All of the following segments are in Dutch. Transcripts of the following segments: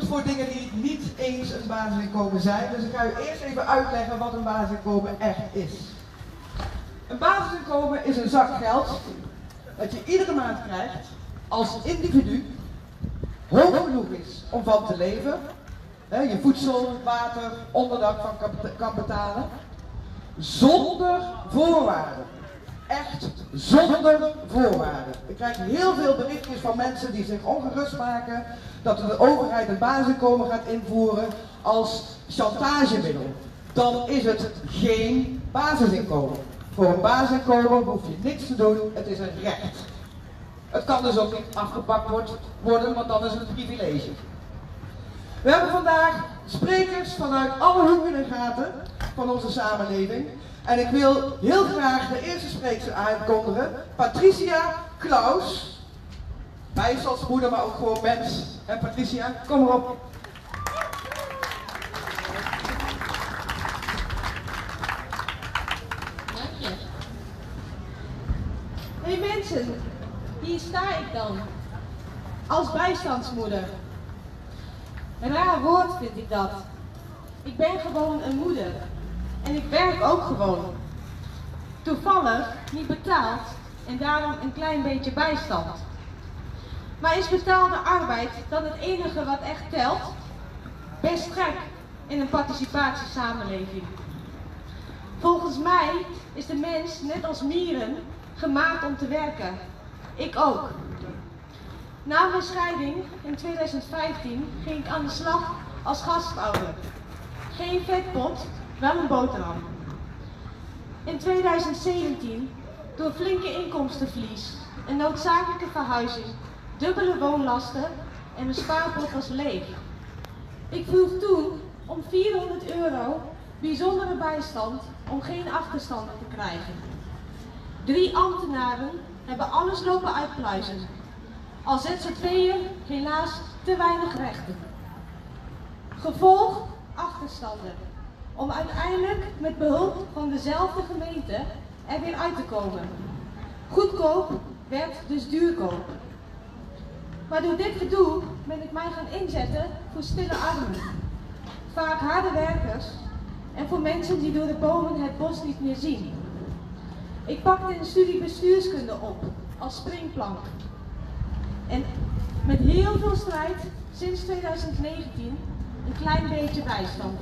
doet voor dingen die niet eens een basisinkomen zijn. Dus ik ga u eerst even uitleggen wat een basisinkomen echt is. Een basisinkomen is een zak geld dat je iedere maand krijgt als individu, hoog genoeg is om van te leven, je voedsel, water, onderdak van kan betalen, zonder voorwaarden. Echt zonder voorwaarden. Ik krijg heel veel berichtjes van mensen die zich ongerust maken dat de overheid een basisinkomen gaat invoeren als chantagemiddel. Dan is het geen basisinkomen. Voor een basisinkomen hoef je niks te doen, het is een recht. Het kan dus ook niet afgepakt worden, want dan is het een privilege. We hebben vandaag sprekers vanuit alle hoeken en gaten van onze samenleving. En ik wil heel graag de eerste spreekster aankondigen, Patricia Klaus. Bijstandsmoeder, maar ook gewoon mens. En Patricia, kom erop. Dank je. Hey mensen, hier sta ik dan. Als bijstandsmoeder. Een raar woord vind ik dat. Ik ben gewoon een moeder. En ik werk ook gewoon. Toevallig niet betaald en daarom een klein beetje bijstand. Maar is betaalde arbeid dan het enige wat echt telt? Best gek in een participatiesamenleving. Volgens mij is de mens net als mieren gemaakt om te werken. Ik ook. Na mijn scheiding in 2015 ging ik aan de slag als gastouder. Geen vetpot, wel een boterham. In 2017, door flinke inkomstenverlies, een noodzakelijke verhuizing, dubbele woonlasten en mijn spaarpot was leeg. Ik vroeg toen om €400 bijzondere bijstand om geen achterstanden te krijgen. 3 ambtenaren hebben alles lopen uitpluizen. Als ZZP'er helaas te weinig rechten. Gevolg achterstanden. Om uiteindelijk met behulp van dezelfde gemeente er weer uit te komen. Goedkoop werd dus duurkoop. Maar door dit gedoe ben ik mij gaan inzetten voor stille armen. Vaak harde werkers en voor mensen die door de bomen het bos niet meer zien. Ik pakte een studie bestuurskunde op als springplank. En met heel veel strijd sinds 2019 een klein beetje bijstand.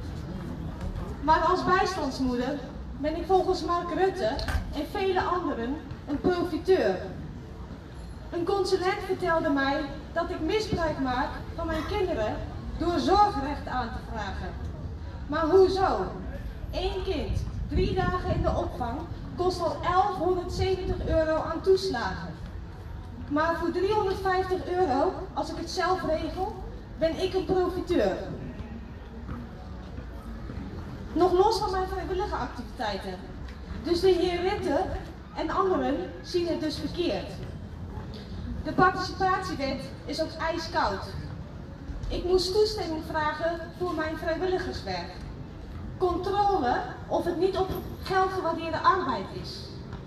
Maar als bijstandsmoeder ben ik volgens Mark Rutte en vele anderen een profiteur. Een consulent vertelde mij dat ik misbruik maak van mijn kinderen door zorgrecht aan te vragen. Maar hoezo? 1 kind, 3 dagen in de opvang kost al €1170 aan toeslagen. Maar voor €350, als ik het zelf regel, ben ik een profiteur. Nog los van mijn vrijwillige activiteiten. Dus de heer Rutte en anderen zien het dus verkeerd. De participatiewet is ook ijskoud. Ik moest toestemming vragen voor mijn vrijwilligerswerk. Controle of het niet op geld gewaardeerde arbeid is.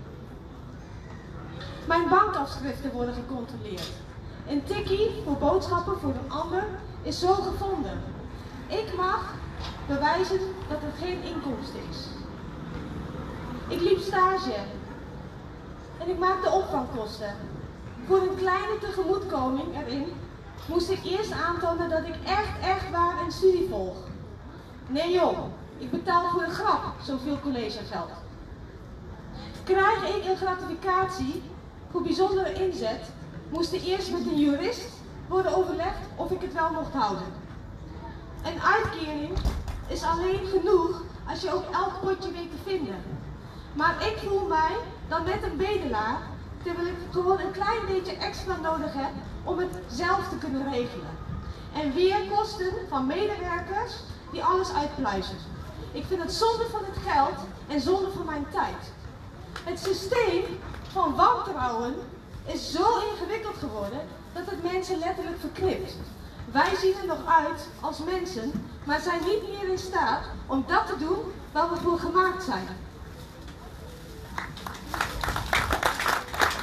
Mijn bankafschriften worden gecontroleerd. Een tikkie voor boodschappen voor een ander is zo gevonden. Ik mag bewijzen dat het geen inkomsten is. Ik liep stage en ik maakte opvangkosten. Voor een kleine tegemoetkoming erin moest ik eerst aantonen dat ik echt waar een studie volg. Nee joh, ik betaal voor een grap zoveel collegegeld. Krijg ik een gratificatie voor bijzondere inzet, moest er eerst met een jurist worden overlegd of ik het wel mocht houden. Een uitkering is alleen genoeg als je ook elk potje weet te vinden. Maar ik voel mij dan net een bedelaar, terwijl ik gewoon een klein beetje extra nodig heb om het zelf te kunnen regelen. En weer kosten van medewerkers die alles uitpluizen. Ik vind het zonde van het geld en zonde van mijn tijd. Het systeem van wantrouwen is zo ingewikkeld geworden dat het mensen letterlijk verknipt. Wij zien er nog uit als mensen, maar zijn niet meer in staat om dat te doen waar we voor gemaakt zijn.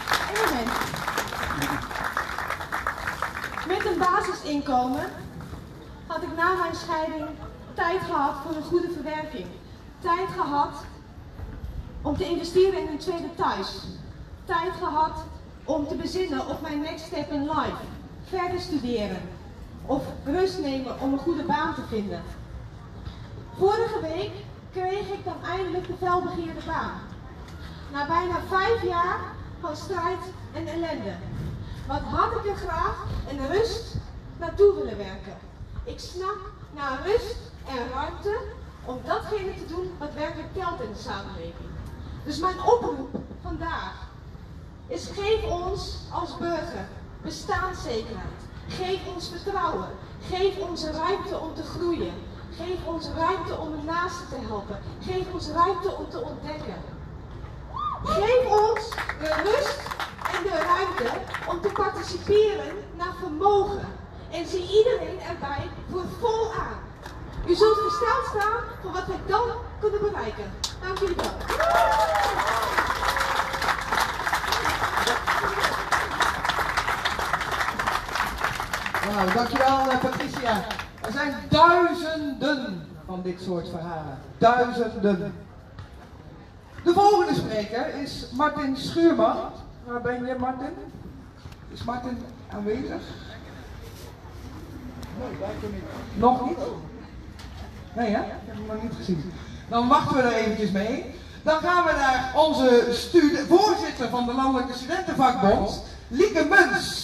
Met een basisinkomen had ik na mijn scheiding tijd gehad voor een goede verwerking. Tijd gehad om te investeren in een tweede thuis. Tijd gehad om te bezinnen op mijn next step in life. Verder studeren. Of rust nemen om een goede baan te vinden. Vorige week kreeg ik dan eindelijk de felbegeerde baan. Na bijna 5 jaar van strijd en ellende. Wat had ik er graag en rust naartoe willen werken. Ik snak naar rust en ruimte om datgene te doen wat werkelijk telt in de samenleving. Dus mijn oproep vandaag is: geef ons als burger bestaanszekerheid. Geef ons vertrouwen. Geef ons ruimte om te groeien. Geef ons ruimte om een naaste te helpen. Geef ons ruimte om te ontdekken. Geef ons de rust en de ruimte om te participeren naar vermogen. En zie iedereen erbij voor vol aan. U zult gesteld staan voor wat we dan kunnen bereiken. Dank jullie wel. Nou, dankjewel Patricia. Er zijn duizenden van dit soort verhalen. Duizenden. De volgende spreker is Martin Schuurman. Waar ben je, Martin? Is Martin aanwezig? Nee, blijkbaar niet. Nog niet? Nee, hè? Ik heb hem nog niet gezien. Dan wachten we er eventjes mee. Dan gaan we naar onze voorzitter van de Landelijke Studentenvakbond, Lieke Muns.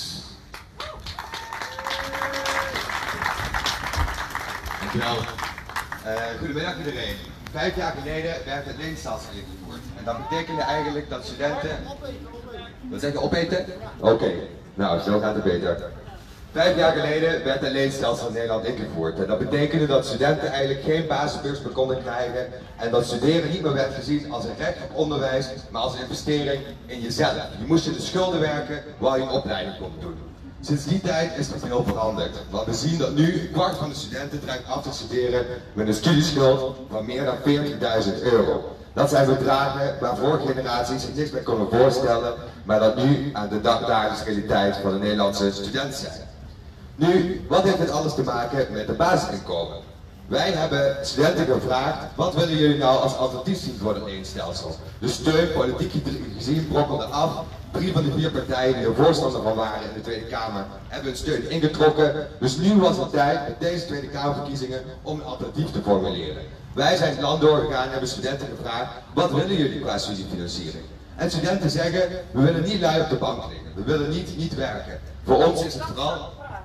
Dankjewel. Goedemiddag iedereen. 5 jaar geleden werd het leenstelsel ingevoerd. En dat betekende eigenlijk dat studenten... Wat zeg je, opeten? Oké, nou zo gaat het beter. 5 jaar geleden werd het leenstelsel in Nederland ingevoerd. En dat betekende dat studenten eigenlijk geen basisbeurs meer konden krijgen. En dat studeren niet meer werd gezien als een recht op onderwijs, maar als een investering in jezelf. Je moest je de schulden werken waar je een opleiding kon doen. Sinds die tijd is er veel veranderd. Want we zien dat nu een kwart van de studenten dreigt af te studeren met een studieschuld van meer dan €40.000. Dat zijn bedragen waar vorige generaties zich niks meer konden voorstellen, maar dat nu aan de dagdagelijkse realiteit van de Nederlandse student zijn. Nu, wat heeft dit alles te maken met de basisinkomen? Wij hebben studenten gevraagd: wat willen jullie nou als alternatief zien voor het leenstelsel? De steun, politiek gezien, brokkelde af. 3 van de 4 partijen die er voorstander van waren in de Tweede Kamer hebben hun steun ingetrokken. Dus nu was het tijd met deze Tweede Kamerverkiezingen om een alternatief te formuleren. Wij zijn het land doorgegaan en hebben studenten gevraagd: wat willen jullie qua studiefinanciering? En studenten zeggen: we willen niet lui op de bank liggen, we willen niet werken. Voor ons is het vooral...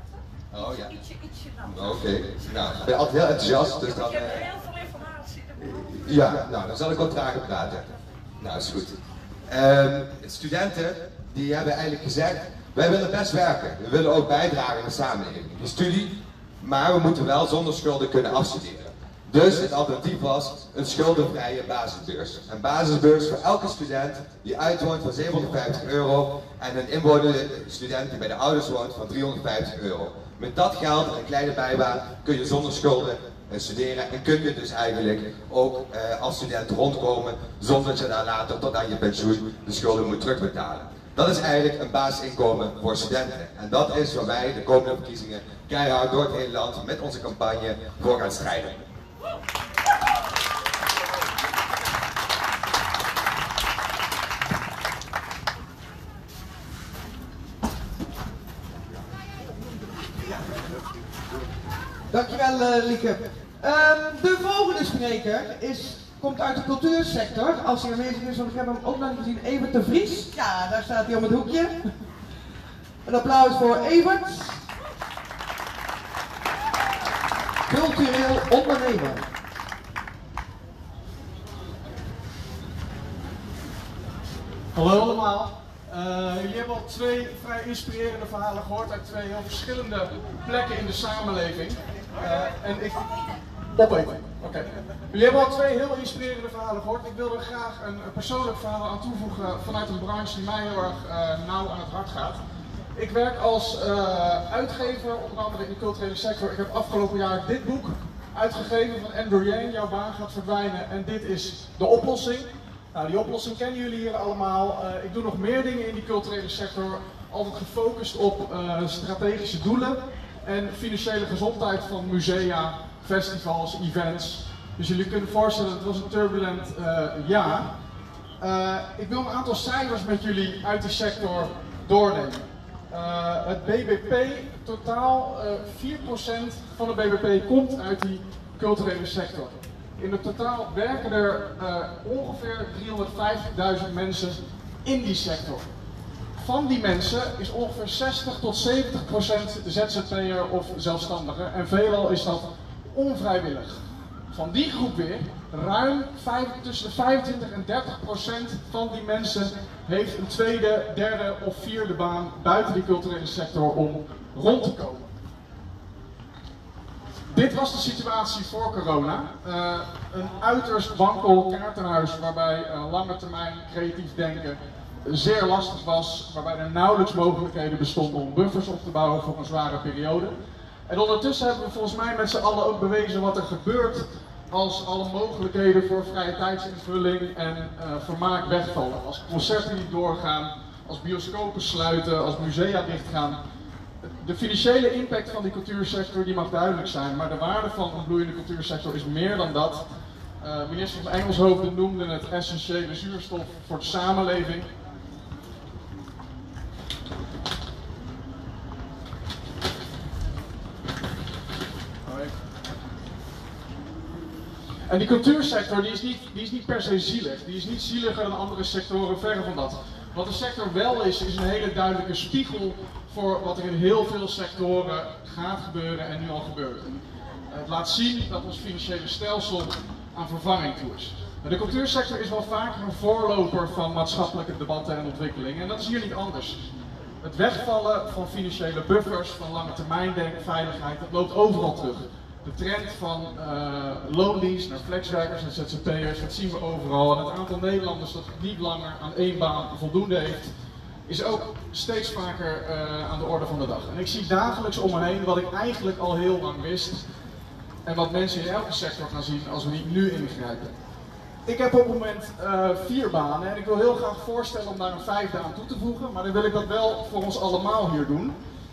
Oh ja. Oké, nou, ik ben altijd heel enthousiast, dus dan... Ik heb heel veel informatie. Ja, nou, dan zal ik wat trager praten. Nou, is goed. Studenten, die hebben eigenlijk gezegd: wij willen best werken. We willen ook bijdragen in de samenleving, de studie, maar we moeten wel zonder schulden kunnen afstuderen. Dus het alternatief was een schuldenvrije basisbeurs. Een basisbeurs voor elke student die uitwoont van €750 en een inwonende student die bij de ouders woont van €350. Met dat geld en een kleine bijbaan kun je zonder schulden studeren en kun je dus eigenlijk ook als student rondkomen zonder dat je daar later tot aan je pensioen de schulden moet terugbetalen. Dat is eigenlijk een basisinkomen voor studenten. En dat is waar wij de komende verkiezingen keihard door het hele land met onze campagne voor gaan strijden. Dankjewel Lieke. De volgende spreker komt uit de cultuursector. Als hij aanwezig is, want ik heb hem ook nog niet gezien. Evert de Vries. Ja, daar staat hij om het hoekje. Een applaus voor Evert. Cultureel ondernemer. Hallo allemaal. Jullie hebben al 2 vrij inspirerende verhalen gehoord uit 2 heel verschillende plekken in de samenleving. En ik... Opeten. Oké. Jullie hebben al 2 heel inspirerende verhalen gehoord. Ik wil er graag een persoonlijk verhaal aan toevoegen vanuit een branche die mij heel erg nauw aan het hart gaat. Ik werk als uitgever, onder andere in de culturele sector. Ik heb afgelopen jaar dit boek uitgegeven van Andrew Yang, Jouw baan gaat verdwijnen en dit is de oplossing. Nou, die oplossing kennen jullie hier allemaal. Ik doe nog meer dingen in die culturele sector, altijd gefocust op strategische doelen. en financiële gezondheid van musea, festivals, events. Dus jullie kunnen voorstellen, het was een turbulent jaar. Ik wil een aantal cijfers met jullie uit die sector doornemen. Het BBP, totaal 4% van de BBP komt uit die culturele sector. In het totaal werken er ongeveer 350.000 mensen in die sector. Van die mensen is ongeveer 60 tot 70% ZZP'er of zelfstandige en veelal is dat onvrijwillig. Van die groep weer, ruim tussen de 25 en 30% van die mensen heeft een tweede, derde of vierde baan buiten die culturele sector om rond te komen. Dit was de situatie voor corona. Een uiterst wankel kaartenhuis waarbij lange termijn creatief denken zeer lastig was, waarbij er nauwelijks mogelijkheden bestonden om buffers op te bouwen voor een zware periode. En ondertussen hebben we volgens mij met z'n allen ook bewezen wat er gebeurt als alle mogelijkheden voor vrije tijdsinvulling en vermaak wegvallen. Als concerten niet doorgaan, als bioscopen sluiten, als musea dichtgaan. De financiële impact van die cultuursector die mag duidelijk zijn, maar de waarde van een bloeiende cultuursector is meer dan dat. Minister van Engelshoven noemde het essentiële zuurstof voor de samenleving. En die cultuursector die is niet per se zielig. Die is niet zieliger dan andere sectoren, verre van dat. Wat de sector wel is een hele duidelijke spiegel voor wat er in heel veel sectoren gaat gebeuren en nu al gebeurt. Het laat zien dat ons financiële stelsel aan vervanging toe is. De cultuursector is wel vaker een voorloper van maatschappelijke debatten en ontwikkelingen en dat is hier niet anders. Het wegvallen van financiële buffers, van lange termijn veiligheid, dat loopt overal terug. De trend van loondienst naar flexwerkers en ZZP'ers, dat zien we overal. En het aantal Nederlanders dat niet langer aan één baan voldoende heeft, is ook steeds vaker aan de orde van de dag. En ik zie dagelijks om me heen wat ik eigenlijk al heel lang wist. En wat mensen in elke sector gaan zien als we niet nu ingrijpen. Ik heb op het moment 4 banen en ik wil heel graag voorstellen om daar een 5e aan toe te voegen. Maar dan wil ik dat wel voor ons allemaal hier doen.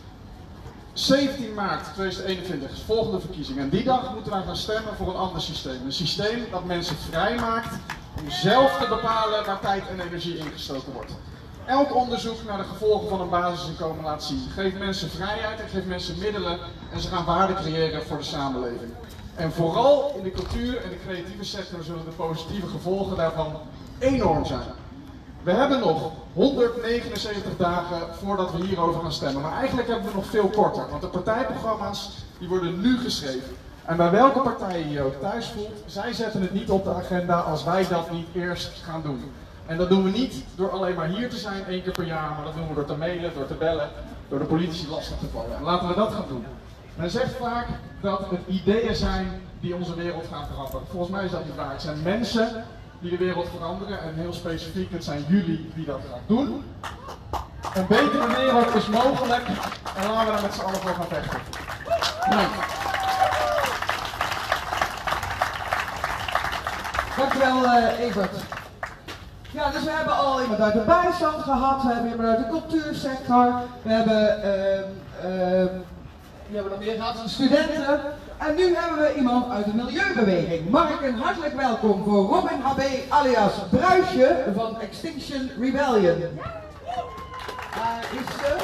17 maart 2021 is de volgende verkiezing en die dag moeten wij gaan stemmen voor een ander systeem. Een systeem dat mensen vrij maakt om zelf te bepalen waar tijd en energie ingestoken wordt. Elk onderzoek naar de gevolgen van een basisinkomen laat zien. Geef mensen vrijheid en geef mensen middelen en ze gaan waarde creëren voor de samenleving. En vooral in de cultuur en de creatieve sector zullen de positieve gevolgen daarvan enorm zijn. We hebben nog 179 dagen voordat we hierover gaan stemmen, maar eigenlijk hebben we nog veel korter, want de partijprogramma's die worden nu geschreven. En bij welke partij je je ook thuis voelt, zij zetten het niet op de agenda als wij dat niet eerst gaan doen. En dat doen we niet door alleen maar hier te zijn 1 keer per jaar, maar dat doen we door te mailen, door te bellen, door de politici lastig te vallen. En laten we dat gaan doen. Men zegt vaak dat het ideeën zijn die onze wereld gaan veranderen. Volgens mij is dat niet waar. Het zijn mensen die de wereld veranderen en heel specifiek, het zijn jullie die dat gaan doen. Een betere wereld is mogelijk en laten we daar met z'n allen voor gaan vechten. Bedankt. Dankjewel Evert. Ja, dus we hebben al iemand uit de bijstand gehad, we hebben iemand uit de cultuursector, we hebben wie hebben we nog meer gehad? Studenten. En nu hebben we iemand uit de milieubeweging. Mag ik een hartelijk welkom voor Robin HB alias Bruisje van Extinction Rebellion. Is ze?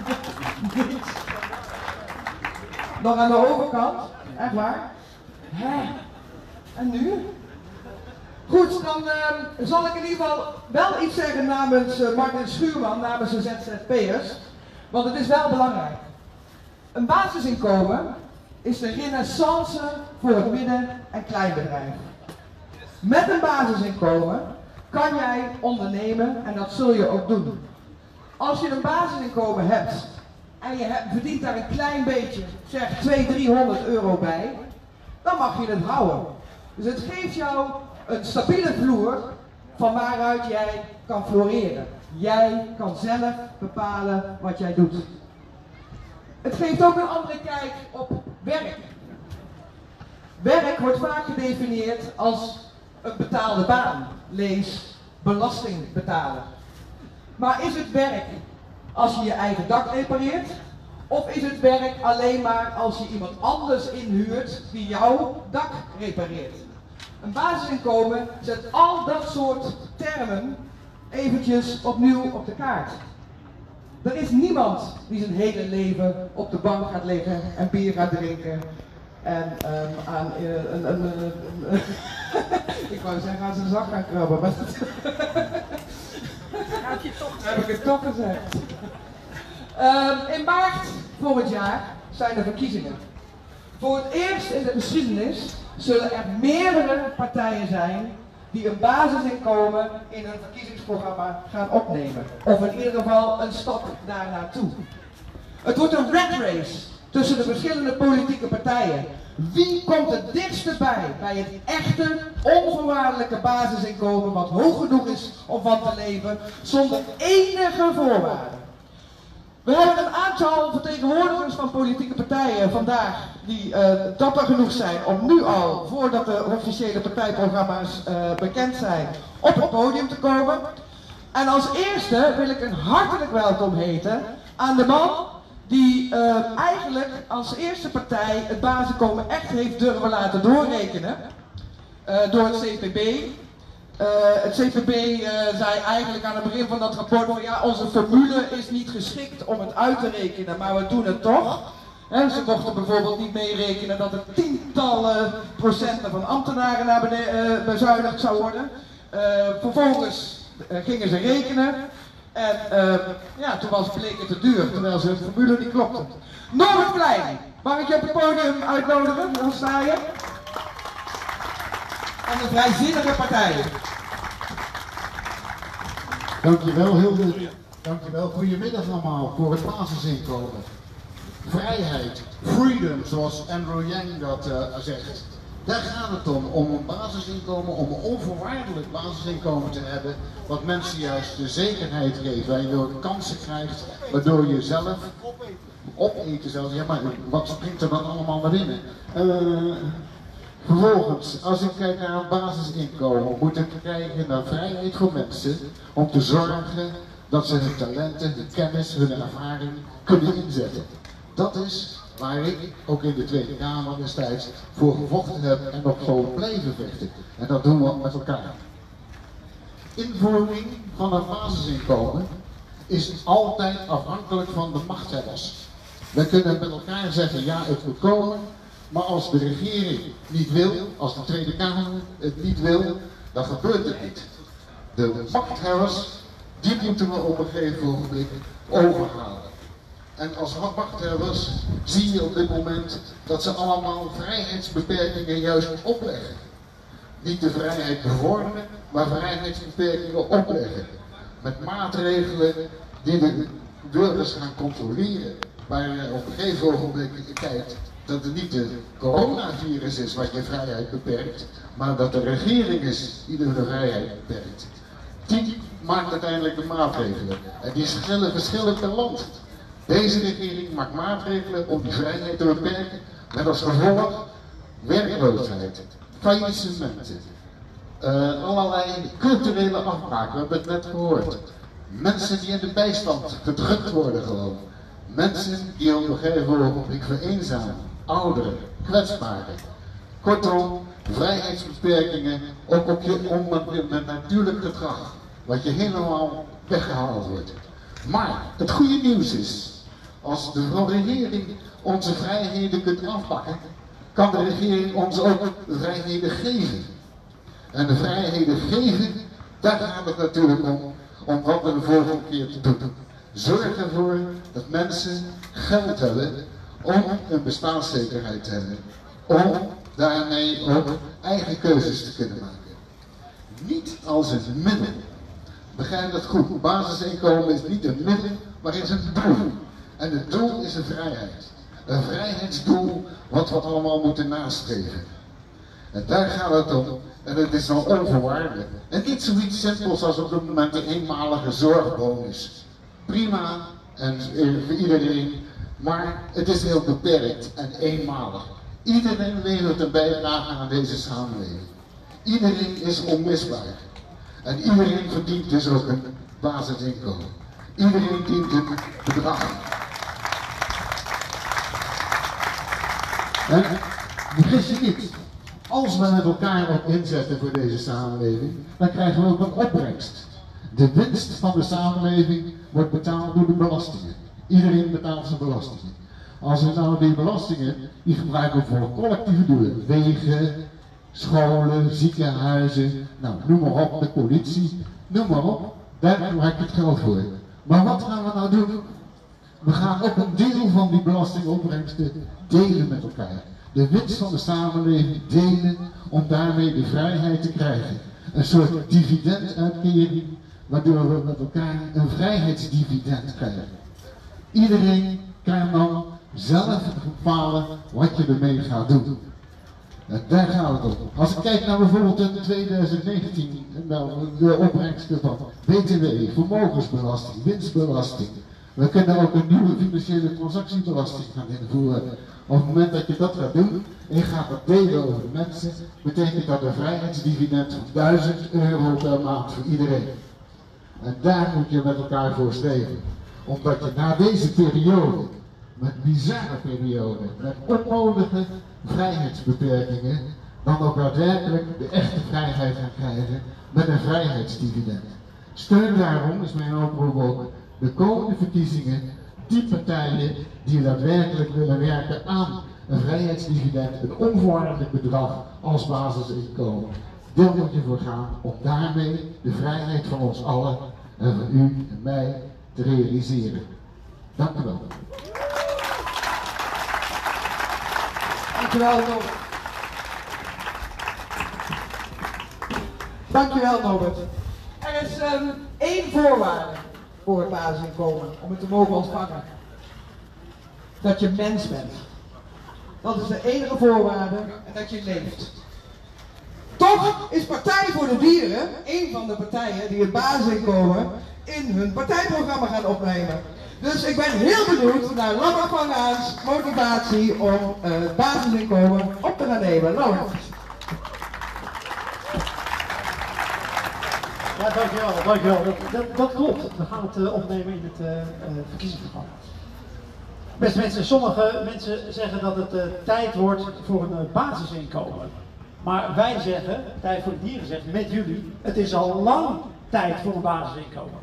Nog aan de overkant. Echt waar? Hè? En nu? Goed, dan zal ik in ieder geval wel iets zeggen namens Martin Schuurman, namens de ZZP'ers. Want het is wel belangrijk. Een basisinkomen is de renaissance voor het midden- en kleinbedrijf. Met een basisinkomen kan jij ondernemen en dat zul je ook doen. Als je een basisinkomen hebt en je verdient daar een klein beetje, zeg 200-300 euro bij, dan mag je het houden. Dus het geeft jou een stabiele vloer van waaruit jij kan floreren. Jij kan zelf bepalen wat jij doet. Het geeft ook een andere kijk op werk. Werk wordt vaak gedefinieerd als een betaalde baan. Lees belasting betalen. Maar is het werk als je je eigen dak repareert? Of is het werk alleen maar als je iemand anders inhuurt die jouw dak repareert? Een basisinkomen zet al dat soort termen eventjes opnieuw op de kaart. Er is niemand die zijn hele leven op de bank gaat liggen en bier gaat drinken en aan ik wou zeggen aan zijn zak gaan krabben, maar heb ik het toch gezegd. In maart volgend jaar zijn er verkiezingen. Voor het eerst in de geschiedenis zullen er meerdere partijen zijn die een basisinkomen in hun verkiezingsprogramma gaan opnemen. Of in ieder geval een stap daar naartoe. Het wordt een rat race tussen de verschillende politieke partijen. Wie komt het dichtst bij het echte, onvoorwaardelijke basisinkomen wat hoog genoeg is om van te leven, zonder enige voorwaarden? We hebben een aantal vertegenwoordigers van politieke partijen vandaag die dapper genoeg zijn om nu al, voordat de officiële partijprogramma's bekend zijn, op het podium te komen. En als eerste wil ik een hartelijk welkom heten aan de man die eigenlijk als eerste partij het basisinkomen echt heeft durven laten doorrekenen door het CPB. Het CPB zei eigenlijk aan het begin van dat rapport van ja, onze formule is niet geschikt om het uit te rekenen, maar we doen het toch. Ze mochten bijvoorbeeld niet meerekenen dat er tientallen procenten van ambtenaren naar beneden bezuinigd zou worden. Vervolgens gingen ze rekenen en ja, toen bleek het te duur, terwijl ze het formule niet klopte. Norbert Klein, mag ik je op het podium uitnodigen? Dan sta je. En de Vrijzinnige Partij. Dankjewel Hilde. Dankjewel. Goedemiddag allemaal voor het basisinkomen. Vrijheid, freedom, zoals Andrew Yang dat zegt. Daar gaat het om een basisinkomen, om een onvoorwaardelijk basisinkomen te hebben, wat mensen juist de zekerheid geeft, waar je kansen krijgt, waardoor je zelf opeten zelfs. Ja, maar wat springt er dan allemaal naar binnen? Vervolgens, als ik kijk naar een basisinkomen, moet ik kijken naar vrijheid voor mensen om te zorgen dat ze hun talenten, hun kennis, hun ervaring kunnen inzetten. Dat is waar ik ook in de Tweede Kamer destijds voor gevochten heb en nog zal blijven vechten. En dat doen we met elkaar. Invoering van een basisinkomen is altijd afhankelijk van de machthebbers. We kunnen met elkaar zeggen, ja, het moet komen. Maar als de regering niet wil, als de Tweede Kamer het niet wil, dan gebeurt het niet. De machthebbers, die moeten we op een gegeven moment overhalen. En als machthebbers zie je op dit moment dat ze allemaal vrijheidsbeperkingen juist opleggen. Niet de vrijheid bevorderen, maar vrijheidsbeperkingen opleggen. Met maatregelen die de burgers gaan controleren. Waar je op een gegeven moment kijkt dat het niet de coronavirus is wat je vrijheid beperkt, maar dat de regering is die de vrijheid beperkt. Die maakt uiteindelijk de maatregelen. En die verschillen per land. Deze regering maakt maatregelen om die vrijheid te beperken, met als gevolg werkloosheid, faillissementen, allerlei culturele afbraken, we hebben het net gehoord. Mensen die in de bijstand gedrukt worden gewoon. Mensen die op een gegeven moment vereenzamen, ouderen, kwetsbaren. Kortom, vrijheidsbeperkingen, ook op je natuurlijk gedrag, wat je helemaal weggehaald wordt. Maar het goede nieuws is, als de regering onze vrijheden kunt afpakken, kan de regering ons ook de vrijheden geven. En de vrijheden geven, daar gaat het natuurlijk om wat we de volgende keer te doen. Zorg ervoor dat mensen geld hebben om een bestaanszekerheid te hebben. Om daarmee ook eigen keuzes te kunnen maken. Niet als een middel. Begrijp dat goed. Basisinkomen is niet een middel, maar is een doel. En het doel is een vrijheid. Een vrijheidsdoel wat we allemaal moeten nastreven. En daar gaat het om. En het is dan onvoorwaardelijk. En niet zoiets simpels als op dit moment een eenmalige zorgbonus. Prima en voor iedereen, maar het is heel beperkt en eenmalig. Iedereen levert een bijdrage aan deze samenleving. Iedereen is onmisbaar. En iedereen verdient dus ook een basisinkomen. Iedereen dient een bedrag. En vergis je niet, als we met elkaar wat inzetten voor deze samenleving, dan krijgen we ook wat opbrengst. De winst van de samenleving wordt betaald door de belastingen. Iedereen betaalt zijn belastingen. Als we nou die belastingen, die gebruiken voor collectieve doelen, wegen, scholen, ziekenhuizen, nou noem maar op, de politie, noem maar op, daar gebruik je het geld voor. Maar wat gaan we nou doen? We gaan ook een deel van die belastingopbrengsten delen met elkaar. De winst van de samenleving delen om daarmee de vrijheid te krijgen. Een soort dividenduitkering, waardoor we met elkaar een vrijheidsdividend krijgen. Iedereen kan dan zelf bepalen wat je ermee gaat doen. En daar gaat het om. Als ik kijk naar bijvoorbeeld in 2019, nou, de opbrengsten van BTW, vermogensbelasting, winstbelasting. We kunnen ook een nieuwe financiële transactiebelasting gaan invoeren. Op het moment dat je dat gaat doen en je gaat dat delen over de mensen, betekent dat een vrijheidsdividend van €1000 per maand voor iedereen. En daar moet je met elkaar voor streven. Omdat je na deze periode, met bizarre periode, met onnodige vrijheidsbeperkingen, dan ook daadwerkelijk de echte vrijheid gaat krijgen met een vrijheidsdividend. Steun daarom is mijn oproep ook de komende verkiezingen die partijen die daadwerkelijk willen werken aan een vrijheidsdividend, een onvoorwaardelijk bedrag als basisinkomen. Daar moet je voor gaan om daarmee de vrijheid van ons allen en van u en mij te realiseren. Dank u wel. Dankjewel, Norbert. Dankjewel, Norbert. Er is één voorwaarde voor het basisinkomen om het te mogen ontvangen. Dat je mens bent. Dat is de enige voorwaarde en dat je leeft. Toch is Partij voor de Dieren een van de partijen die het basisinkomen in hun partijprogramma gaan opnemen. Dus ik ben heel benieuwd naar Laura van Raans motivatie om het basisinkomen op te gaan nemen. Laura. Ja, dankjewel. Dat klopt. We gaan het opnemen in het verkiezingsprogramma. Beste mensen, sommige mensen zeggen dat het tijd wordt voor een basisinkomen. Maar wij zeggen, Partij voor de Dieren zegt met jullie, het is al lang tijd voor een basisinkomen.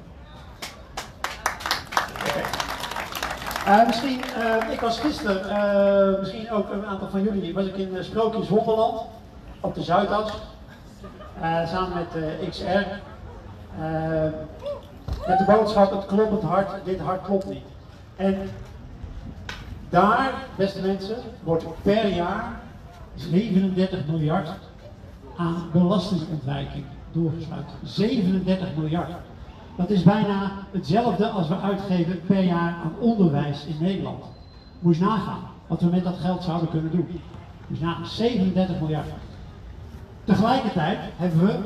Misschien, ik was gisteren, misschien ook een aantal van jullie, was ik in Sprookjes Wonderland, op de Zuidas, samen met XR. Met de boodschap, het kloppend hart, dit hart klopt niet. En daar, beste mensen, wordt per jaar 37 miljard aan belastingontwijking doorgesluit. 37 miljard. Dat is bijna hetzelfde als we uitgeven per jaar aan onderwijs in Nederland. Moet je nagaan wat we met dat geld zouden kunnen doen. Dus na 37 miljard. Tegelijkertijd hebben we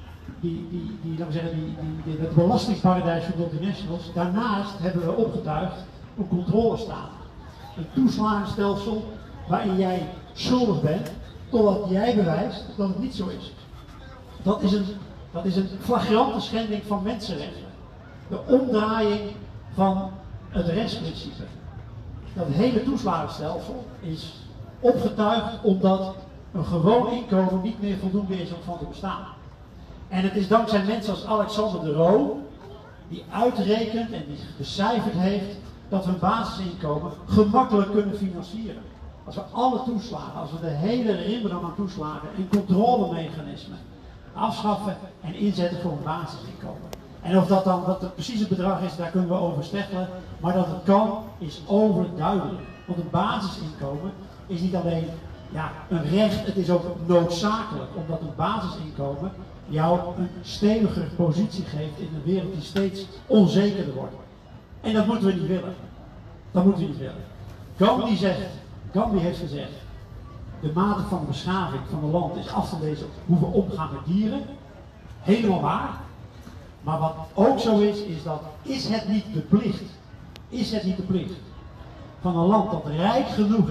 het belastingparadijs van multinationals. Daarnaast hebben we opgetuigd een controlestaat. Een toeslagenstelsel waarin jij schuldig bent totdat jij bewijst dat het niet zo is. Dat is een flagrante schending van mensenrechten. De omdraaiing van het rechtsprincipe. Dat hele toeslagenstelsel is opgetuigd omdat een gewoon inkomen niet meer voldoende is om van te bestaan. En het is dankzij mensen als Alexander de Roo, die uitrekent en die becijferd heeft dat we een basisinkomen gemakkelijk kunnen financieren. Als we alle toeslagen, als we de hele rimram aan toeslagen en controlemechanismen afschaffen en inzetten voor een basisinkomen. En of dat dan wat het precieze bedrag is, daar kunnen we over steggelen. Maar dat het kan, is overduidelijk. Want een basisinkomen is niet alleen een recht, het is ook noodzakelijk. Omdat een basisinkomen jou een stevigere positie geeft in een wereld die steeds onzekerder wordt. En dat moeten we niet willen. Dat moeten we niet willen. Gandhi heeft gezegd, de mate van beschaving van een land is af te lezen op hoe we omgaan met dieren. Helemaal waar. Maar wat ook zo is dat, is het niet de plicht van een land dat rijk genoeg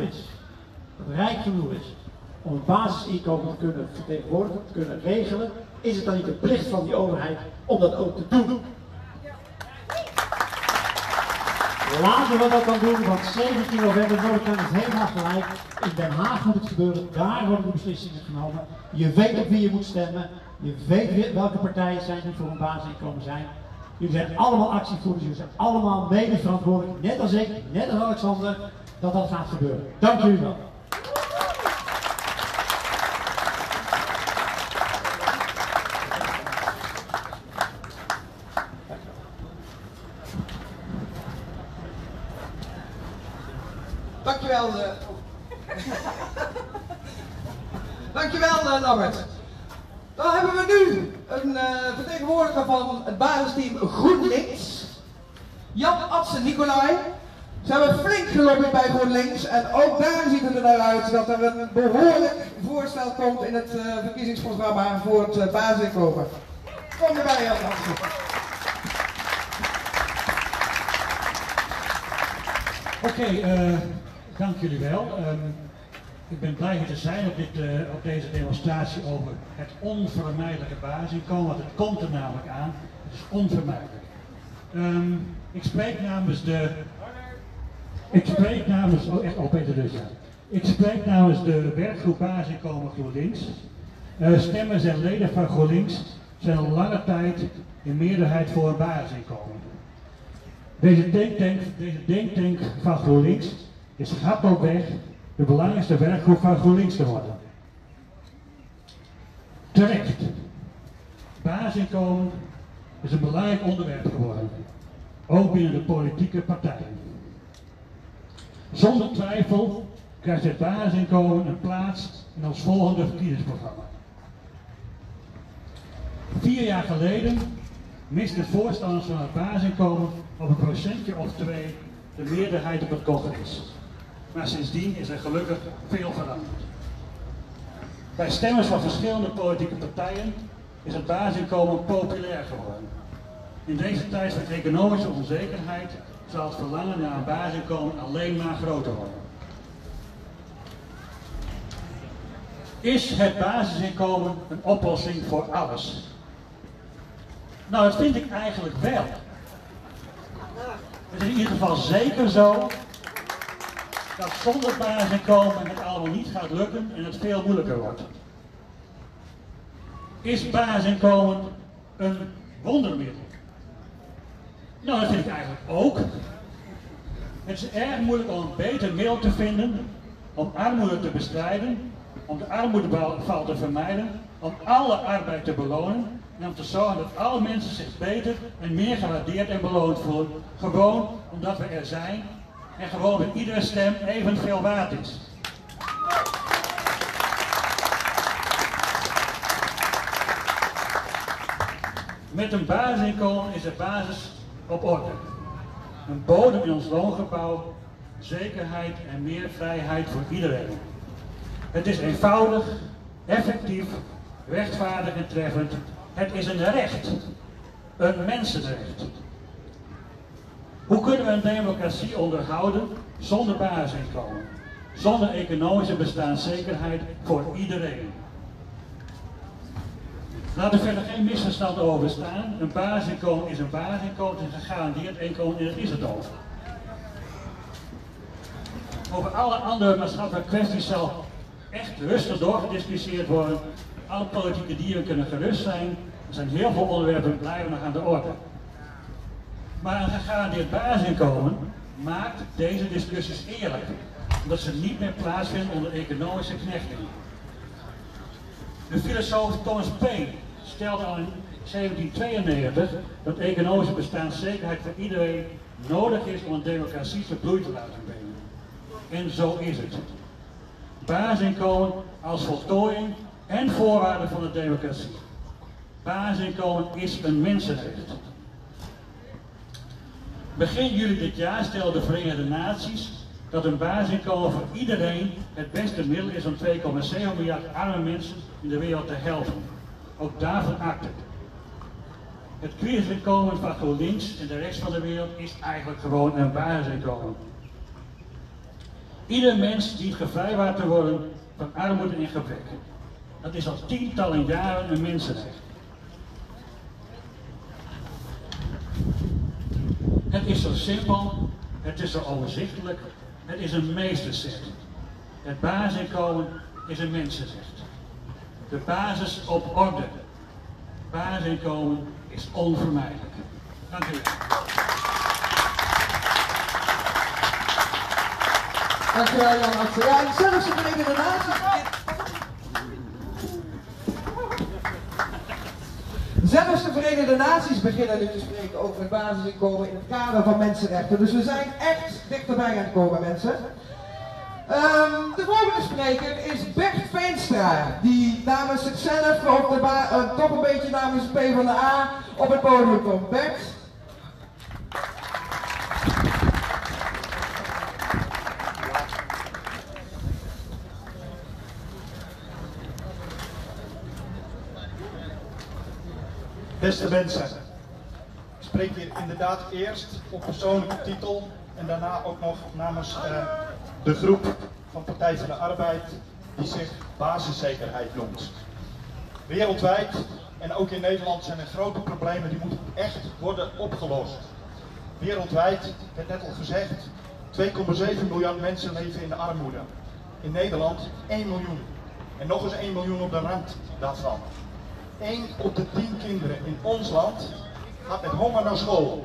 is om een basisinkomen te kunnen vertegenwoordigen, te kunnen regelen, is het dan niet de plicht van die overheid om dat ook te doen? Laten we dat dan doen, want 17 november nodig aan het helemaal gelijk. In Den Haag moet het gebeuren, daar worden de beslissingen genomen. Je weet op wie je moet stemmen, je weet welke partijen zijn die voor een basisinkomen zijn. Jullie zijn allemaal actievoerders, jullie zijn allemaal mede verantwoordelijk, net als ik, net als Alexander, dat dat gaat gebeuren. Dank jullie wel. Dankjewel, dankjewel Lambert. Dan hebben we nu een vertegenwoordiger van het basisteam GroenLinks, Jan Atsen-Nicolai. Ze hebben flink gelobbyd bij GroenLinks en ook daar ziet het er naar uit dat er een behoorlijk voorstel komt in het verkiezingsprogramma voor het basisinkomen. Kom erbij, Jan Atsen. Oké, dank jullie wel. Ik ben blij hier te zijn op deze demonstratie over het onvermijdelijke basisinkomen, want het komt er namelijk aan. Het is onvermijdelijk. Ik spreek namens de werkgroep Basisinkomen GroenLinks. Stemmers en leden van GroenLinks zijn al lange tijd in meerderheid voor een basisinkomen. Deze denktank van GroenLinks is hard op weg de belangrijkste werkgroep van GroenLinks te worden. Terecht. Basisinkomen is een belangrijk onderwerp geworden, ook binnen de politieke partijen. Zonder twijfel krijgt het basisinkomen een plaats in ons volgende verkiezingsprogramma. 4 jaar geleden misten voorstanders van het basisinkomen op een procentje of 2 de meerderheid op het congres. Maar sindsdien is er gelukkig veel veranderd. Bij stemmers van verschillende politieke partijen is het basisinkomen populair geworden. In deze tijd van economische onzekerheid zal het verlangen naar een basisinkomen alleen maar groter worden. Is het basisinkomen een oplossing voor alles? Nou, dat vind ik eigenlijk wel. Het is in ieder geval zeker zo dat zonder basisinkomen het allemaal niet gaat lukken en het veel moeilijker wordt. Is basisinkomen een wondermiddel? Nou, dat vind ik eigenlijk ook. Het is erg moeilijk om een beter middel te vinden om armoede te bestrijden, om de armoedeval te vermijden, om alle arbeid te belonen en om te zorgen dat alle mensen zich beter en meer gewaardeerd en beloond voelen. Gewoon omdat we er zijn en gewoon dat iedere stem evenveel waard is. Met een basisinkomen is de basis op orde. Een bodem in ons loongebouw, zekerheid en meer vrijheid voor iedereen. Het is eenvoudig, effectief, rechtvaardig en treffend. Het is een recht, een mensenrecht. Hoe kunnen we een democratie onderhouden zonder basisinkomen? Zonder economische bestaanszekerheid voor iedereen? Laat er verder geen misverstand over bestaan. Een basisinkomen is een basisinkomen, het is een gegarandeerd inkomen en dat is het ook. Over alle andere maatschappelijke kwesties zal echt rustig doorgediscussieerd worden. Alle politieke dieren kunnen gerust zijn. Er zijn heel veel onderwerpen die blijven nog aan de orde. Maar een gegarandeerd basisinkomen maakt deze discussies eerlijk, omdat ze niet meer plaatsvinden onder economische knechting. De filosoof Thomas Paine stelde al in 1792 dat economische bestaanszekerheid voor iedereen nodig is om een democratie zijn bloei te laten brengen. En zo is het. Basisinkomen als voltooiing en voorwaarde van de democratie. Basisinkomen is een mensenrecht. Begin juli dit jaar stelde de Verenigde Naties dat een basisinkomen voor iedereen het beste middel is om 2,7 miljard arme mensen in de wereld te helpen. Ook daarvan akte. Het crisisinkomen van GroenLinks en de rest van de wereld is eigenlijk gewoon een basisinkomen. Ieder mens dient gevrijwaard te worden van armoede en gebrek. Dat is al tientallen jaren een mensenrecht. Het is zo simpel Het is zo overzichtelijk. Het is een meesterzet. Het basisinkomen is een mensenrecht. De basis op orde. Basisinkomen is onvermijdelijk. Dank u wel. Dankjewel Jan Axel. Ja, en zelfs de Verenigde Naties. Zelfs de Verenigde Naties beginnen nu te spreken over het basisinkomen in het kader van mensenrechten. Dus we zijn echt dichterbij aan het komen, mensen. De volgende spreker is Bert Veenstra, die namens zichzelf, toch een beetje namens de PvdA, op het podium komt. Bert? Beste mensen, ik spreek hier inderdaad eerst op persoonlijke titel en daarna ook nog namens de groep van Partij van de Arbeid die zich basiszekerheid noemt. Wereldwijd en ook in Nederland zijn er grote problemen die moeten echt worden opgelost. Wereldwijd, werd net al gezegd, 2,7 miljard mensen leven in de armoede. In Nederland 1 miljoen. En nog eens 1 miljoen op de rand daarvan. 1 op de 10 kinderen in ons land gaat met honger naar school.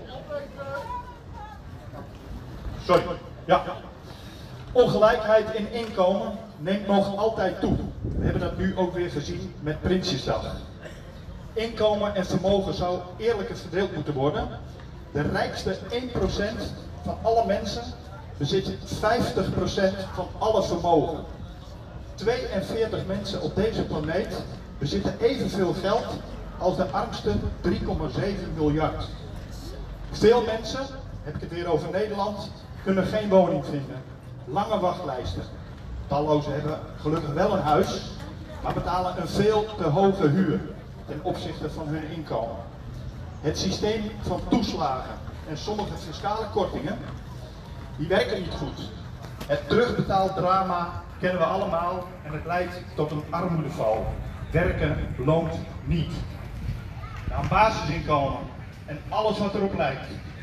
Sorry. Ja. Ongelijkheid in inkomen neemt nog altijd toe. We hebben dat nu ook weer gezien met Prinsjesdag. Inkomen en vermogen zou eerlijker verdeeld moeten worden. De rijkste 1% van alle mensen bezit 50% van alle vermogen. 42 mensen op deze planeet bezitten evenveel geld als de armste 3,7 miljard. Veel mensen, heb ik het weer over Nederland, kunnen geen woning vinden. Lange wachtlijsten. Tallozen hebben gelukkig wel een huis, maar betalen een veel te hoge huur ten opzichte van hun inkomen. Het systeem van toeslagen en sommige fiscale kortingen, die werken niet goed. Het terugbetaaldrama kennen we allemaal en het leidt tot een armoedeval. Werken loont niet. Nou, een basisinkomen en alles wat erop lijkt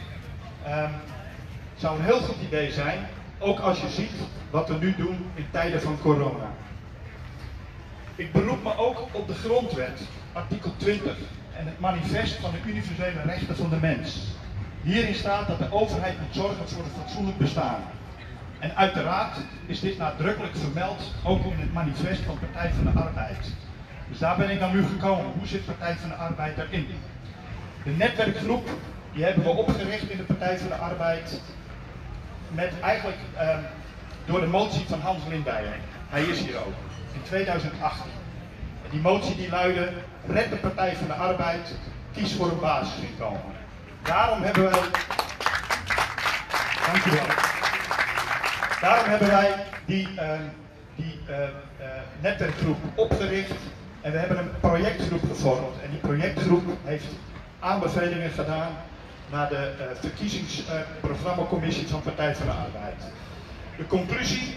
zou een heel goed idee zijn, ook als je ziet wat we nu doen in tijden van corona. Ik beroep me ook op de grondwet, artikel 20 en het manifest van de universele rechten van de mens. Hierin staat dat de overheid moet zorgen voor een fatsoenlijk bestaan. En uiteraard is dit nadrukkelijk vermeld ook in het manifest van Partij van de Arbeid. Dus daar ben ik dan nu gekomen. Hoe zit Partij van de Arbeid daarin? De netwerkgroep die hebben we opgericht in de Partij van de Arbeid met eigenlijk door de motie van Hans Lindeijer. Hij is hier ook, in 2018. En die motie die luidde, red de Partij van de Arbeid, kies voor een basisinkomen. Daarom hebben wij, dankjewel. Daarom hebben wij die netwerkgroep opgericht en we hebben een projectgroep gevormd. En die projectgroep heeft aanbevelingen gedaan naar de verkiezingsprogrammacommissie van Partij van de Arbeid. De conclusie,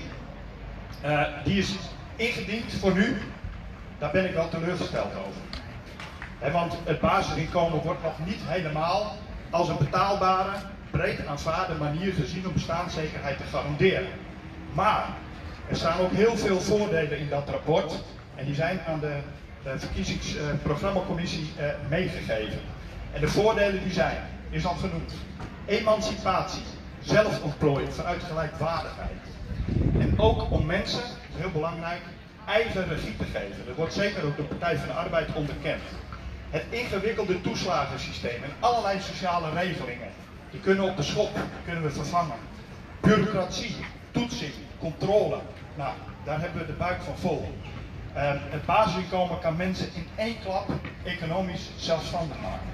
die is ingediend voor nu, daar ben ik wel teleurgesteld over. Want het basisinkomen wordt nog niet helemaal als een betaalbare, breed aanvaarde manier gezien om bestaanszekerheid te garanderen. Maar er staan ook heel veel voordelen in dat rapport en die zijn aan de verkiezingsprogrammacommissie meegegeven. En de voordelen die zijn, is al genoemd. Emancipatie, zelfontplooiing vanuit gelijkwaardigheid. En ook om mensen, dat is heel belangrijk, eigen regie te geven. Dat wordt zeker ook door de Partij van de Arbeid onderkend. Het ingewikkelde toeslagensysteem en allerlei sociale regelingen, die kunnen op de schop, die kunnen we vervangen. Bureaucratie, toetsing, controle, nou, daar hebben we de buik van vol. Het basisinkomen kan mensen in één klap economisch zelfstandig maken.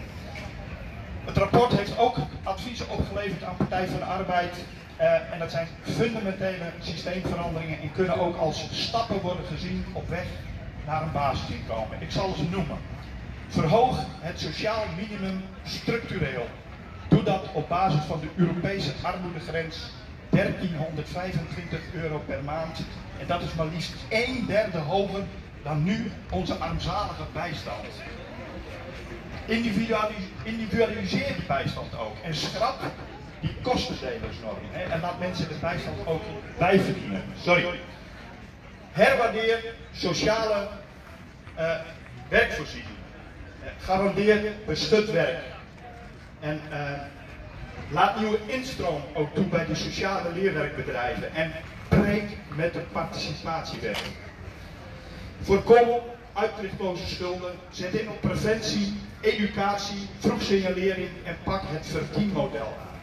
Het rapport heeft ook adviezen opgeleverd aan Partij van de Arbeid en dat zijn fundamentele systeemveranderingen en kunnen ook als stappen worden gezien op weg naar een basisinkomen. Ik zal ze noemen. Verhoog het sociaal minimum structureel. Doe dat op basis van de Europese armoedegrens €1325 per maand. En dat is maar liefst 1/3 hoger dan nu onze armzalige bijstand. Individualiseer die bijstand ook en schrap die kostendelersnorm. En laat mensen de bijstand ook bijverdienen. Sorry. Herwaardeer sociale werkvoorziening. Garandeer bestut werk. En laat nieuwe instroom ook toe bij de sociale leerwerkbedrijven. En breek met de participatiewet. Voorkom uitzichtloze schulden. Zet in op preventie, educatie, vroegsignalering en pak het verdienmodel aan.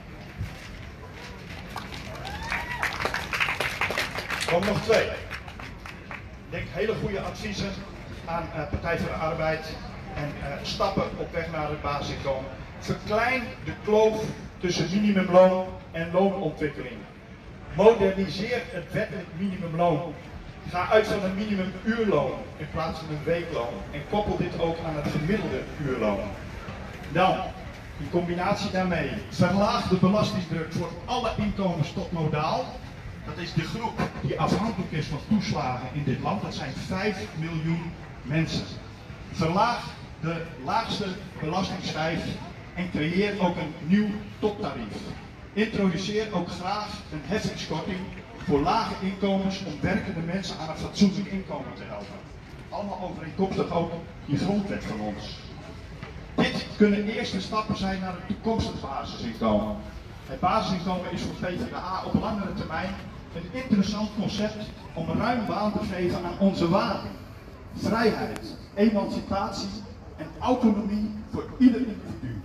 Kom nog 2. Denk hele goede adviezen aan Partij voor de Arbeid en stappen op weg naar het basisinkomen. Verklein de kloof tussen minimumloon en loonontwikkeling. Moderniseer het wettelijk minimumloon. Ga uit van een minimumuurloon in plaats van een weekloon. En koppel dit ook aan het gemiddelde uurloon. Dan, in combinatie daarmee, verlaag de belastingdruk voor alle inkomens tot modaal. Dat is de groep die afhankelijk is van toeslagen in dit land. Dat zijn 5 miljoen mensen. Verlaag de laagste belastingschijf en creëer ook een nieuw toptarief. Introduceer ook graag een heffingskorting voor lage inkomens om werkende mensen aan een fatsoenlijk inkomen te helpen. Allemaal overeenkomstig ook die grondwet van ons. Dit kunnen eerste stappen zijn naar een toekomstig basisinkomen. Het basisinkomen is voor PvdA op langere termijn een interessant concept om ruim baan te geven aan onze waarden. Vrijheid, emancipatie en autonomie voor ieder individu.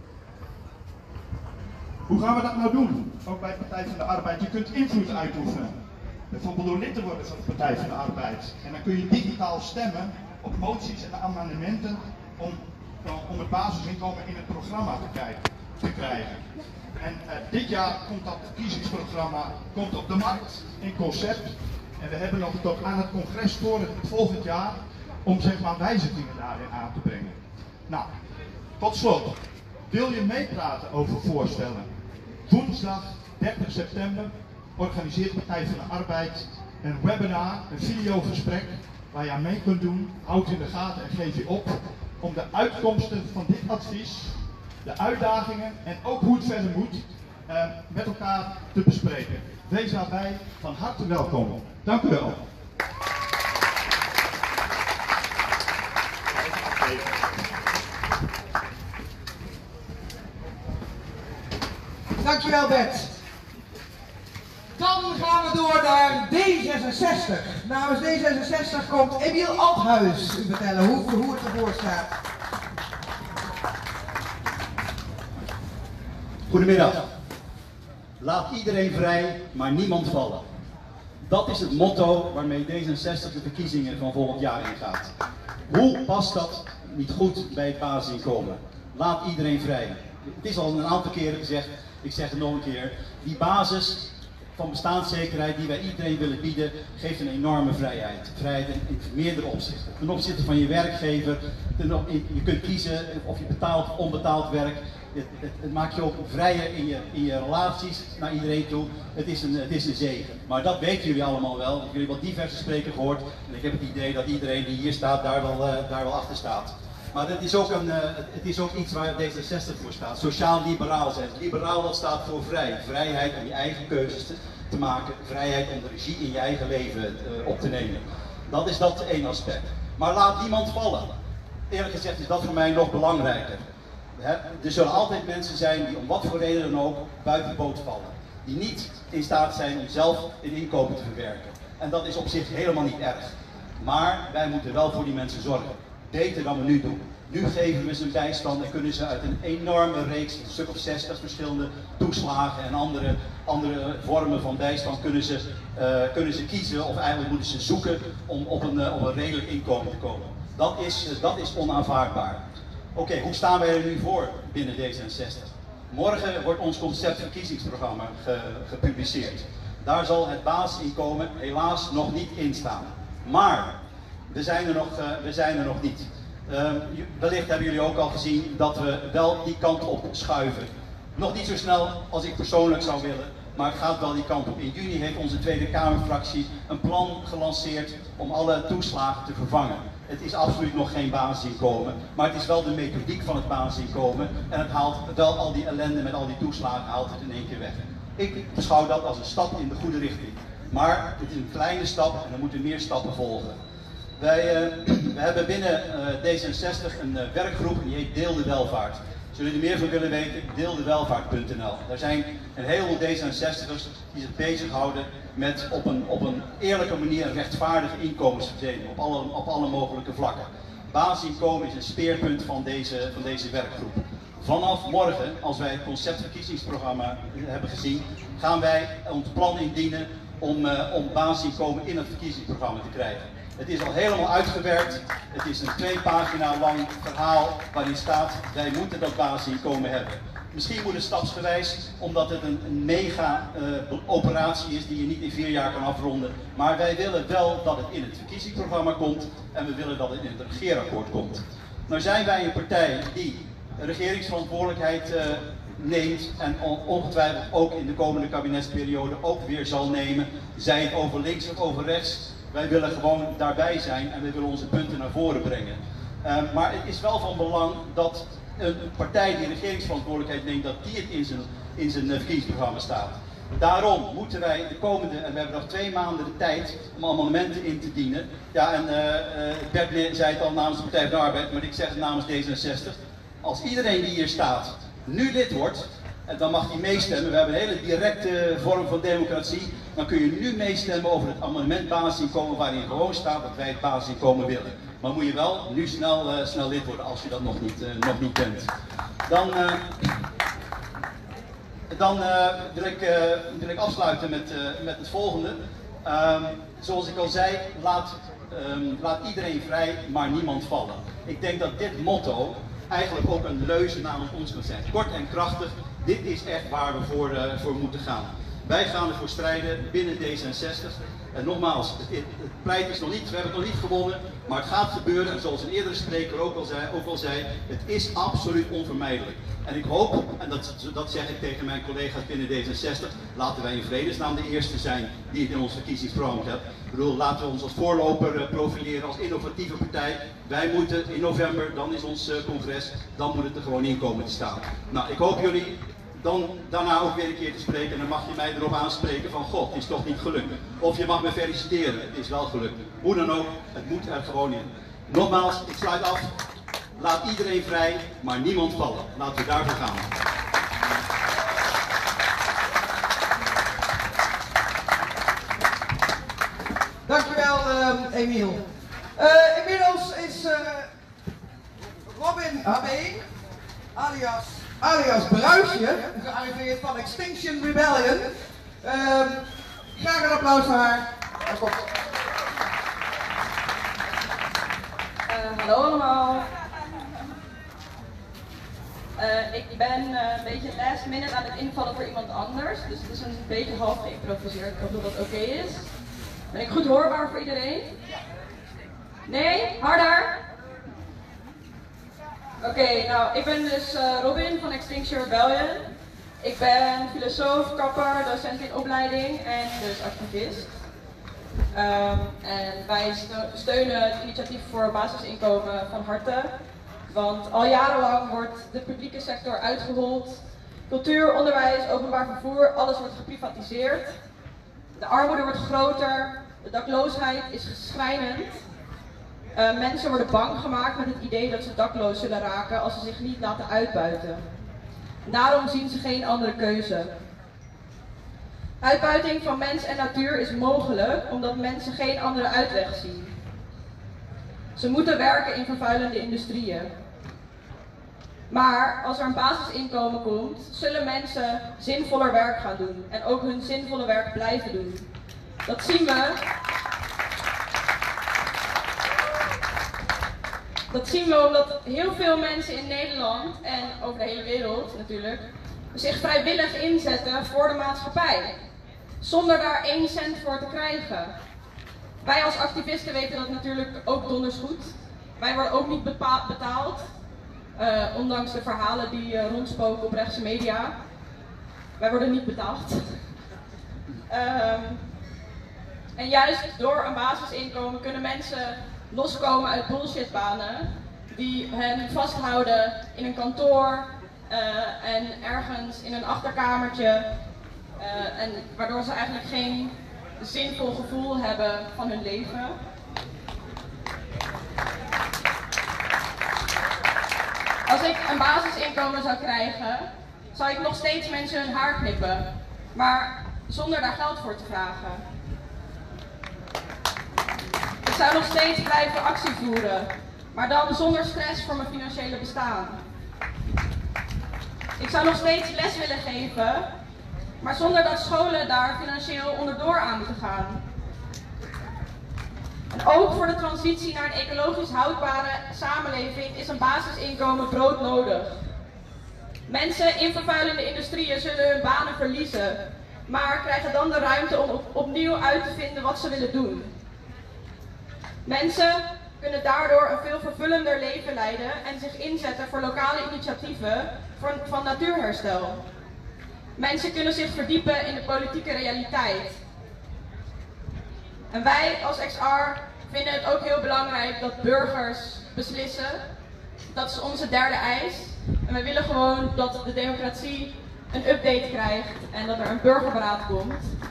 Hoe gaan we dat nou doen? Ook bij Partij van de Arbeid. Je kunt invloed uitoefenen. Bijvoorbeeld door lid te worden van de Partij van de Arbeid. En dan kun je digitaal stemmen op moties en amendementen om het basisinkomen in het programma te krijgen. En dit jaar komt dat verkiezingsprogramma op de markt in concept. En we hebben nog tot aan het congres voor het volgend jaar om zeg maar wijzigingen daarin aan te brengen. Nou, tot slot. Wil je meepraten over voorstellen? Woensdag 30 september organiseert Partij van de Arbeid een webinar, een videogesprek waar je aan mee kunt doen. Houd in de gaten en geef je op om de uitkomsten van dit advies, de uitdagingen en ook hoe het verder moet met elkaar te bespreken. Wees daarbij van harte welkom. Dank u wel. Dankjewel Bert. Dan gaan we door naar D66. Namens D66 komt Emiel Althuis u vertellen hoe het ervoor staat. Goedemiddag. Laat iedereen vrij, maar niemand vallen. Dat is het motto waarmee D66 de verkiezingen van volgend jaar ingaat. Hoe past dat niet goed bij het basisinkomen? Laat iedereen vrij. Het is al een aantal keren gezegd, ik zeg het nog een keer. Die basis van bestaanszekerheid die wij iedereen willen bieden, geeft een enorme vrijheid. Vrijheid in meerdere opzichten. Ten opzichte van je werkgever, je kunt kiezen of je betaald of onbetaald werk. Het maakt je ook vrijer in je relaties naar iedereen toe. Het is een zegen. Maar dat weten jullie allemaal wel. Jullie hebben wel diverse sprekers gehoord. En ik heb het idee dat iedereen die hier staat daar wel achter staat. Maar het is ook iets waar D66 voor staat. Sociaal-liberaal zijn. Liberaal, dat staat voor vrij. Vrijheid om je eigen keuzes te maken. Vrijheid om de regie in je eigen leven op te nemen. Dat is dat één aspect. Maar laat niemand vallen. Eerlijk gezegd is dat voor mij nog belangrijker. Er zullen altijd mensen zijn die om wat voor reden dan ook buiten de boot vallen. Die niet in staat zijn om zelf een inkomen te verwerken. En dat is op zich helemaal niet erg. Maar wij moeten wel voor die mensen zorgen. Beter dan we nu doen. Nu geven we ze een bijstand en kunnen ze uit een enorme reeks, een stuk of 60 verschillende toeslagen en andere vormen van bijstand kunnen ze kiezen, of eigenlijk moeten ze zoeken om op een redelijk inkomen te komen. Dat is onaanvaardbaar. Oké, hoe staan wij er nu voor binnen D66? Morgen wordt ons conceptverkiezingsprogramma gepubliceerd. Daar zal het basisinkomen helaas nog niet in staan. Maar we zijn er nog niet. Wellicht hebben jullie ook al gezien dat we wel die kant op schuiven. Nog niet zo snel als ik persoonlijk zou willen, maar het gaat wel die kant op. In juni heeft onze Tweede Kamerfractie een plan gelanceerd om alle toeslagen te vervangen. Het is absoluut nog geen basisinkomen, maar het is wel de methodiek van het basisinkomen en het haalt wel al die ellende met al die toeslagen haalt het in één keer weg. Ik beschouw dat als een stap in de goede richting. Maar het is een kleine stap en er moeten meer stappen volgen. We hebben binnen D66 een werkgroep en die heet Deel de Welvaart. Zullen jullie er meer van willen weten? Deeldewelvaart.nl. Daar zijn een heleboel D66'ers die zich bezighouden met op een eerlijke manier een rechtvaardige inkomensverdeling op alle mogelijke vlakken. Basisinkomen is een speerpunt van deze werkgroep. Vanaf morgen, als wij het conceptverkiezingsprogramma hebben gezien, gaan wij ons plan indienen om basisinkomen in het verkiezingsprogramma te krijgen. Het is al helemaal uitgewerkt. Het is een 2 pagina lang verhaal waarin staat, wij moeten dat basisinkomen hebben. Misschien moet het stapsgewijs, omdat het een mega operatie is die je niet in 4 jaar kan afronden. Maar wij willen wel dat het in het verkiezingsprogramma komt en we willen dat het in het regeerakkoord komt. Nou zijn wij een partij die regeringsverantwoordelijkheid neemt en ongetwijfeld ook in de komende kabinetsperiode ook weer zal nemen. Zij het over links of over rechts. Wij willen gewoon daarbij zijn en we willen onze punten naar voren brengen. Maar het is wel van belang dat een partij die regeringsverantwoordelijkheid neemt, dat die het in zijn verkiezingsprogramma staat. Daarom moeten wij de komende, en we hebben nog 2 maanden de tijd om amendementen in te dienen. Ja, en Bert zei het al namens de Partij van de Arbeid, maar ik zeg het namens D66. Als iedereen die hier staat nu lid wordt, dan mag hij meestemmen. We hebben een hele directe vorm van democratie. Dan kun je nu meestemmen over het amendement basisinkomen waarin gewoon staat dat wij het basisinkomen willen. Maar moet je wel nu snel lid worden als je dat nog niet bent. Dan wil ik afsluiten met het volgende. Zoals ik al zei, laat iedereen vrij, maar niemand vallen. Ik denk dat dit motto eigenlijk ook een leuze namens ons kan zijn. Kort en krachtig, dit is echt waar we voor moeten gaan. Wij gaan ervoor strijden binnen D66. En nogmaals, het pleit is nog niet, we hebben het nog niet gewonnen, maar het gaat gebeuren. En zoals een eerdere spreker ook al zei, het is absoluut onvermijdelijk. En ik hoop, en dat zeg ik tegen mijn collega's binnen D66, laten wij in vredesnaam de eerste zijn die het in ons verkiezingsprogramma hebben. Ik bedoel, laten we ons als voorloper profileren als innovatieve partij. Wij moeten in november, dan is ons congres, dan moet het er gewoon in komen te staan. Nou, ik hoop jullie dan daarna ook weer een keer te spreken en dan mag je mij erop aanspreken van god, het is toch niet gelukt. Of je mag me feliciteren, het is wel gelukt. Hoe dan ook, het moet er gewoon in. Nogmaals, ik sluit af. Laat iedereen vrij, maar niemand vallen. Laten we daarvoor gaan. Dankjewel, Emiel. Inmiddels is Robin Habeen, alias Bruisje, gearriveerd van Extinction Rebellion. Graag een applaus voor haar. Hallo allemaal. Ik ben een beetje last minute aan het invallen voor iemand anders, dus het is een beetje half geïmproviseerd. Ik hoop dat dat oké is. Ben ik goed hoorbaar voor iedereen? Nee? Harder? Oké, nou ik ben dus Robin van Extinction Rebellion. Ik ben filosoof, kapper, docent in opleiding en dus activist. En wij steunen het initiatief voor basisinkomen van harte. Want al jarenlang wordt de publieke sector uitgehold. Cultuur, onderwijs, openbaar vervoer, alles wordt geprivatiseerd. De armoede wordt groter, de dakloosheid is schrijnend. Mensen worden bang gemaakt met het idee dat ze dakloos zullen raken als ze zich niet laten uitbuiten. Daarom zien ze geen andere keuze. Uitbuiting van mens en natuur is mogelijk omdat mensen geen andere uitweg zien. Ze moeten werken in vervuilende industrieën. Maar als er een basisinkomen komt, zullen mensen zinvoller werk gaan doen en ook hun zinvolle werk blijven doen. Dat zien we omdat heel veel mensen in Nederland en over de hele wereld natuurlijk zich vrijwillig inzetten voor de maatschappij, zonder daar 1 cent voor te krijgen. Wij als activisten weten dat natuurlijk ook donders goed. Wij worden ook niet betaald, ondanks de verhalen die rondspoken op rechtse media. Wij worden niet betaald. En juist door een basisinkomen kunnen mensen loskomen uit bullshitbanen die hen vasthouden in een kantoor en ergens in een achterkamertje. En waardoor ze eigenlijk geen zinvol gevoel hebben van hun leven. Als ik een basisinkomen zou krijgen, zou ik nog steeds mensen hun haar knippen, maar zonder daar geld voor te vragen. Ik zou nog steeds blijven actie voeren, maar dan zonder stress voor mijn financiële bestaan. Ik zou nog steeds les willen geven, maar zonder dat scholen daar financieel onderdoor aan moeten gaan. En ook voor de transitie naar een ecologisch houdbare samenleving is een basisinkomen broodnodig. Mensen in vervuilende industrieën zullen hun banen verliezen, maar krijgen dan de ruimte om opnieuw uit te vinden wat ze willen doen. Mensen kunnen daardoor een veel vervullender leven leiden en zich inzetten voor lokale initiatieven van natuurherstel. Mensen kunnen zich verdiepen in de politieke realiteit. En wij als XR vinden het ook heel belangrijk dat burgers beslissen. Dat is onze derde eis. En we willen gewoon dat de democratie een update krijgt en dat er een burgerberaad komt.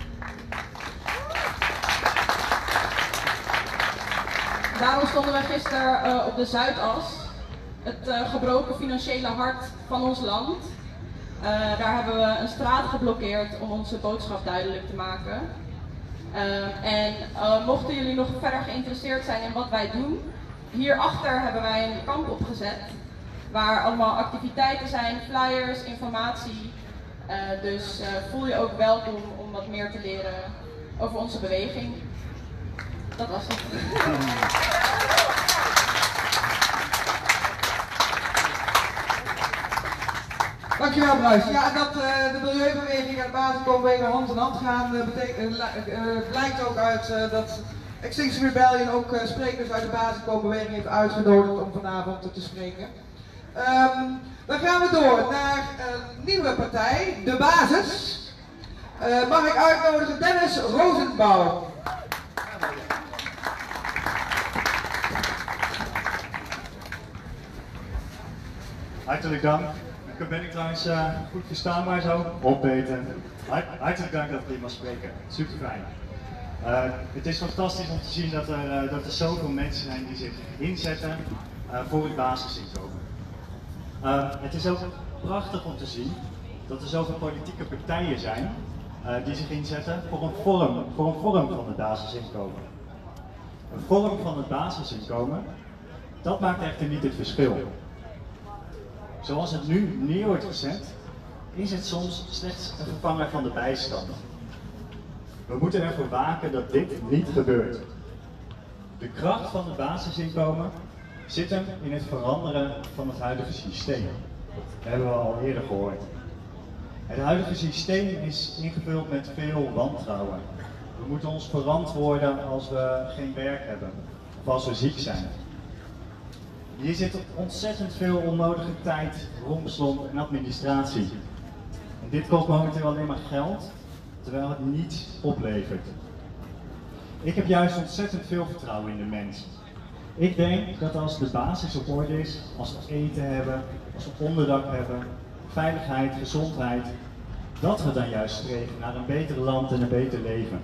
Daarom stonden we gisteren op de Zuidas, het gebroken financiële hart van ons land. Daar hebben we een straat geblokkeerd om onze boodschap duidelijk te maken. Mochten jullie nog verder geïnteresseerd zijn in wat wij doen, hierachter hebben wij een kamp opgezet. Waar allemaal activiteiten zijn, flyers, informatie. Dus voel je ook welkom om wat meer te leren over onze beweging. Dat was het. Dankjewel, Bruis. Ja, dat de milieubeweging en de basisinkomen hand in hand gaan, blijkt ook uit dat Extinction Rebellion ook sprekers uit de basisinkomenbeweging heeft uitgenodigd om vanavond te spreken. Dan gaan we door naar een nieuwe partij, De Basis. Mag ik uitnodigen Dennis Rosenbaum. Hartelijk dank. Ben ik trouwens goed verstaanbaar zo? Opbeten. Hartelijk dank dat ik hier mag spreken. Super fijn. Het is fantastisch om te zien dat er zoveel mensen zijn die zich inzetten voor het basisinkomen. Het is ook prachtig om te zien dat er zoveel politieke partijen zijn die zich inzetten voor een vorm van het basisinkomen. Een vorm van het basisinkomen, dat maakt echter niet het verschil. Zoals het nu neer wordt gezet, is het soms slechts een vervanger van de bijstand. We moeten ervoor waken dat dit niet gebeurt. De kracht van het basisinkomen zit hem in het veranderen van het huidige systeem. Dat hebben we al eerder gehoord. Het huidige systeem is ingevuld met veel wantrouwen. We moeten ons verantwoorden als we geen werk hebben of als we ziek zijn. Hier zit ontzettend veel onnodige tijd, rompslomp en administratie. En dit kost momenteel alleen maar geld, terwijl het niets oplevert. Ik heb juist ontzettend veel vertrouwen in de mens. Ik denk dat als de basis op orde is, als we eten hebben, als we onderdak hebben, veiligheid, gezondheid, dat we dan juist streven naar een beter land en een beter leven.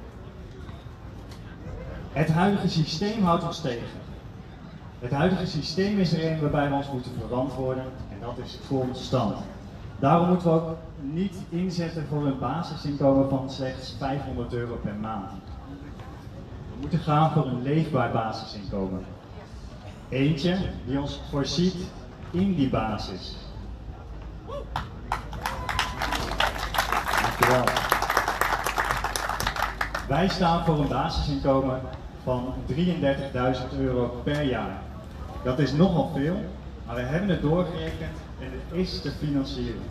Het huidige systeem houdt ons tegen. Het huidige systeem is er een waarbij we ons moeten verantwoorden en dat is constant. Daarom moeten we ook niet inzetten voor een basisinkomen van slechts €500 per maand. We moeten gaan voor een leefbaar basisinkomen. Eentje die ons voorziet in die basis. Dankjewel. Wij staan voor een basisinkomen van €33.000 per jaar. Dat is nogal veel, maar we hebben het doorgerekend en het is te financieren.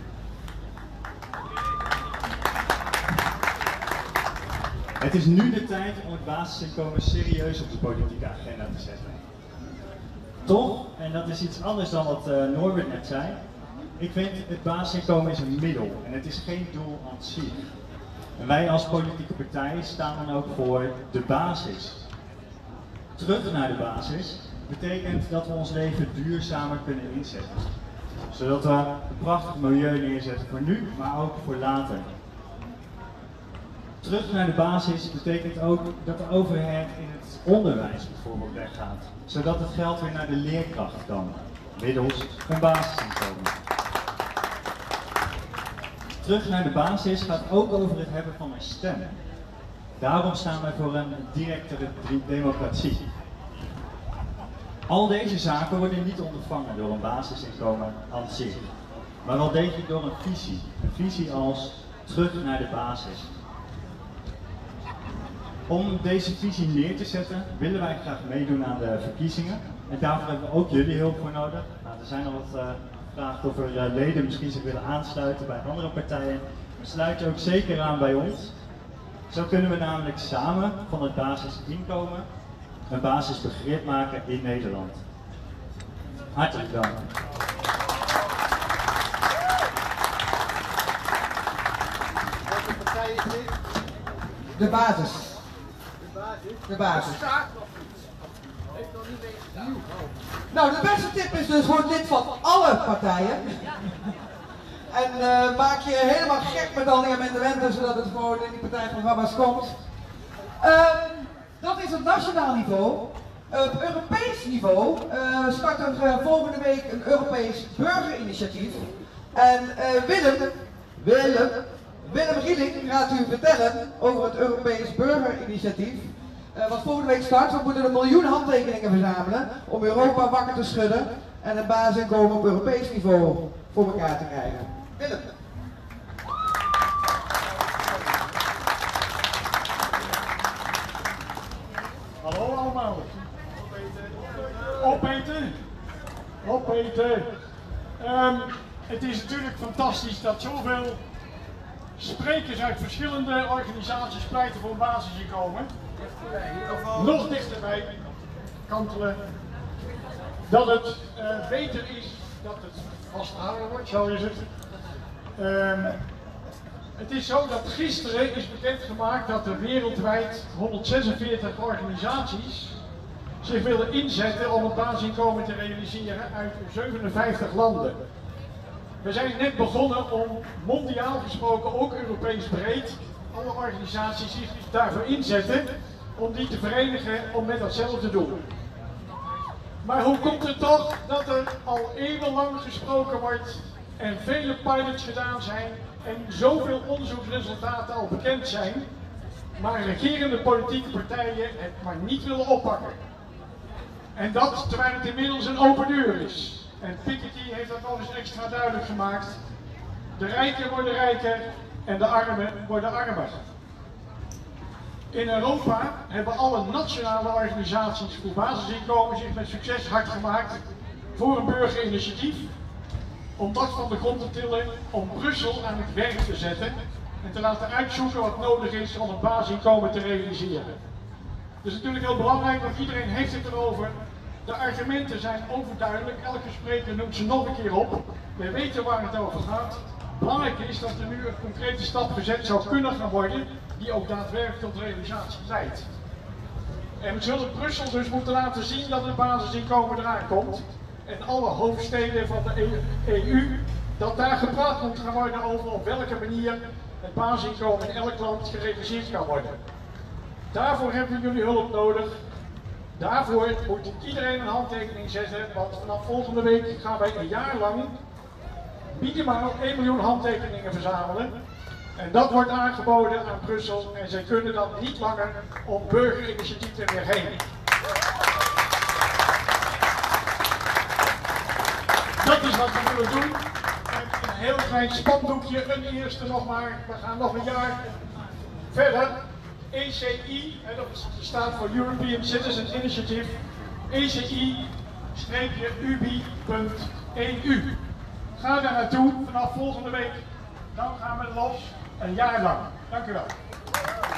Het is nu de tijd om het basisinkomen serieus op de politieke agenda te zetten. Toch, en dat is iets anders dan wat Norbert net zei, ik vind het basisinkomen is een middel en het is geen doel aan zich. En wij als politieke partij staan dan ook voor de basis. Terug naar de basis betekent dat we ons leven duurzamer kunnen inzetten. Zodat we een prachtig milieu neerzetten voor nu, maar ook voor later. Terug naar de basis betekent ook dat de overheid in het onderwijs bijvoorbeeld weggaat. Zodat het geld weer naar de leerkracht kan, middels een basisinkomen. Terug naar de basis gaat ook over het hebben van een stem. Daarom staan wij voor een directere democratie. Al deze zaken worden niet ondervangen door een basisinkomen aan zich, maar wel degelijk door een visie. Een visie als terug naar de basis. Om deze visie neer te zetten willen wij graag meedoen aan de verkiezingen. En daarvoor hebben we ook jullie hulp voor nodig. Nou, er zijn al wat gevraagd of er leden misschien zich willen aansluiten bij andere partijen. Sluit je ook zeker aan bij ons. Zo kunnen we namelijk samen van het basisinkomen een basisbegrip maken in Nederland. Hartelijk dank. De basis. De basis. Nou, de beste tip is dus word lid van alle partijen. En maak je helemaal gek met al die amendementen, zodat het gewoon in die partijprogramma's komt. Dat is op nationaal niveau. Op Europees niveau start er volgende week een Europees burgerinitiatief. En Willem Rieling gaat u vertellen over het Europees burgerinitiatief. Wat volgende week start. We moeten 1 miljoen handtekeningen verzamelen om Europa wakker te schudden en het basisinkomen op Europees niveau voor elkaar te krijgen. Willem. Hallo allemaal. Opeten. Opeten. Het is natuurlijk fantastisch dat zoveel sprekers uit verschillende organisaties pleiten voor een basisinkomen. Nog dichterbij kantelen. Dat het beter is dat het vastgehouden wordt, zo is het. Het is zo dat gisteren is bekendgemaakt dat er wereldwijd 146 organisaties zich willen inzetten om het basisinkomen te realiseren uit 57 landen. We zijn net begonnen om mondiaal gesproken, ook Europees breed, alle organisaties zich daarvoor inzetten om die te verenigen om met datzelfde doel. Maar hoe komt het toch dat er al eeuwenlang gesproken wordt en vele pilots gedaan zijn en zoveel onderzoeksresultaten al bekend zijn, maar regerende politieke partijen het maar niet willen oppakken? En dat terwijl het inmiddels een open deur is. En Piketty heeft dat nog eens extra duidelijk gemaakt. De rijken worden rijker en de armen worden armer. In Europa hebben alle nationale organisaties voor basisinkomen zich met succes hard gemaakt voor een burgerinitiatief. Om dat van de grond te tillen, om Brussel aan het werk te zetten en te laten uitzoeken wat nodig is om het basisinkomen te realiseren. Het is natuurlijk heel belangrijk, want iedereen heeft het erover. De argumenten zijn overduidelijk, elke spreker noemt ze nog een keer op. We weten waar het over gaat. Belangrijk is dat er nu een concrete stap gezet zou kunnen gaan worden, die ook daadwerkelijk tot realisatie leidt. En we zullen Brussel dus moeten laten zien dat het basisinkomen eraan komt. En alle hoofdsteden van de EU, dat daar gepraat moet gaan worden over op welke manier het basisinkomen in elk land gerealiseerd kan worden. Daarvoor hebben jullie hulp nodig. Daarvoor moet iedereen een handtekening zetten, want vanaf volgende week gaan wij een jaar lang minimaal 1 miljoen handtekeningen verzamelen. En dat wordt aangeboden aan Brussel en zij kunnen dan niet langer om burgerinitiatieven weer heen. Dat is wat we willen doen. En een heel klein spandoekje, een eerste nog maar. We gaan nog een jaar verder. ECI, dat staat voor European Citizens Initiative, ECI-ubi.eu. Ga daar naartoe vanaf volgende week. Dan gaan we los, een jaar lang. Dank u wel.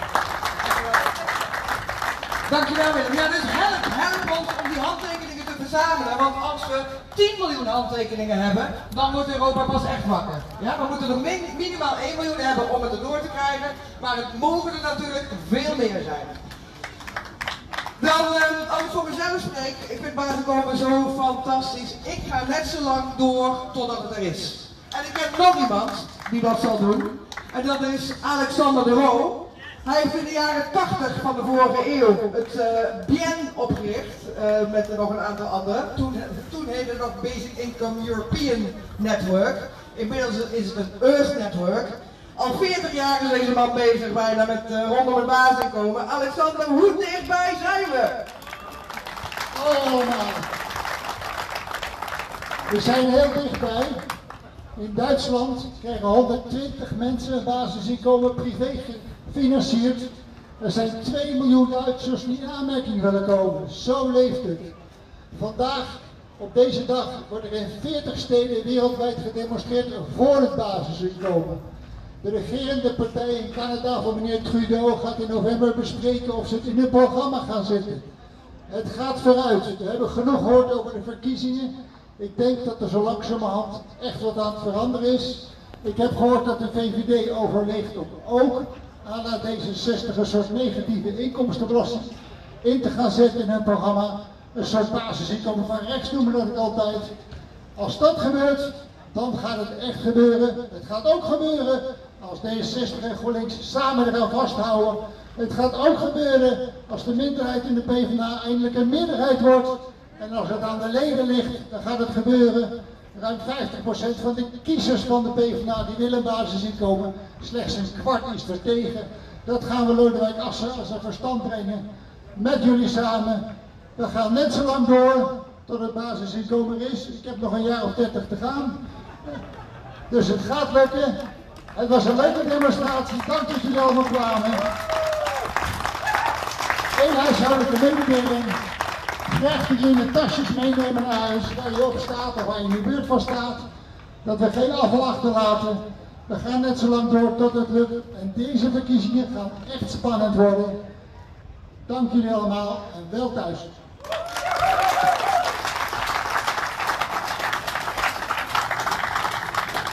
Dankjewel Willem. Ja, dus help ons om die handtekeningen te verzamelen. verzamelen, want als we 10 miljoen handtekeningen hebben, dan wordt Europa pas echt wakker. Ja, we moeten er minimaal 1 miljoen hebben om het erdoor te krijgen, maar het mogen er natuurlijk veel meer zijn. Dan, als ik voor mezelf spreek, ik vind basisinkomen zo fantastisch. Ik ga net zo lang door totdat het er is. En ik heb nog iemand die dat zal doen. En dat is Alexander de Roo. Hij heeft in de jaren 80 van de vorige eeuw het BIEN opgericht, met nog een aantal anderen. Toen heette het nog Basic Income European Network. Inmiddels is het een Earth Network. Al 40 jaar is deze man bezig bijna met rondom het basisinkomen. Alexander, hoe dichtbij zijn we? Allemaal. We zijn heel dichtbij. In Duitsland krijgen 120 mensen een basisinkomen privé gefinancierd. Er zijn 2 miljoen Duitsers die in aanmerking willen komen. Zo leeft het. Vandaag, op deze dag, wordt er in 40 steden wereldwijd gedemonstreerd voor het basisinkomen. De regerende partij in Canada van meneer Trudeau gaat in november bespreken of ze het in hun programma gaan zetten. Het gaat vooruit. We hebben genoeg gehoord over de verkiezingen. Ik denk dat er zo langzamerhand echt wat aan het veranderen is. Ik heb gehoord dat de VVD overweegt om ook à la D66 een soort negatieve inkomstenbelasting in te gaan zetten in hun programma. Een soort basisinkomen van rechts noemen dat ik altijd. Als dat gebeurt, dan gaat het echt gebeuren. Het gaat ook gebeuren als D66 en GroenLinks samen eraan vasthouden. Het gaat ook gebeuren als de minderheid in de PvdA eindelijk een meerderheid wordt. En als het aan de leden ligt, dan gaat het gebeuren. Ruim 50% van de kiezers van de PvdA die willen basisinkomen. Slechts een kwart is er tegen. Dat gaan we Lodewijk Asscher als een verstand brengen. Met jullie samen. We gaan net zo lang door tot het basisinkomen er is. Ik heb nog een jaar of 30 te gaan. Dus het gaat lukken. Het was een leuke demonstratie. Dank dat jullie allemaal kwamen. Eén huishoudelijke mededeling. Graag dat jullie de tasjes meenemen naar huis waar je op staat of waar je in de buurt van staat. Dat we geen afval achterlaten. We gaan net zo lang door tot het lukt. En deze verkiezingen gaan echt spannend worden. Dank jullie allemaal en wel thuis.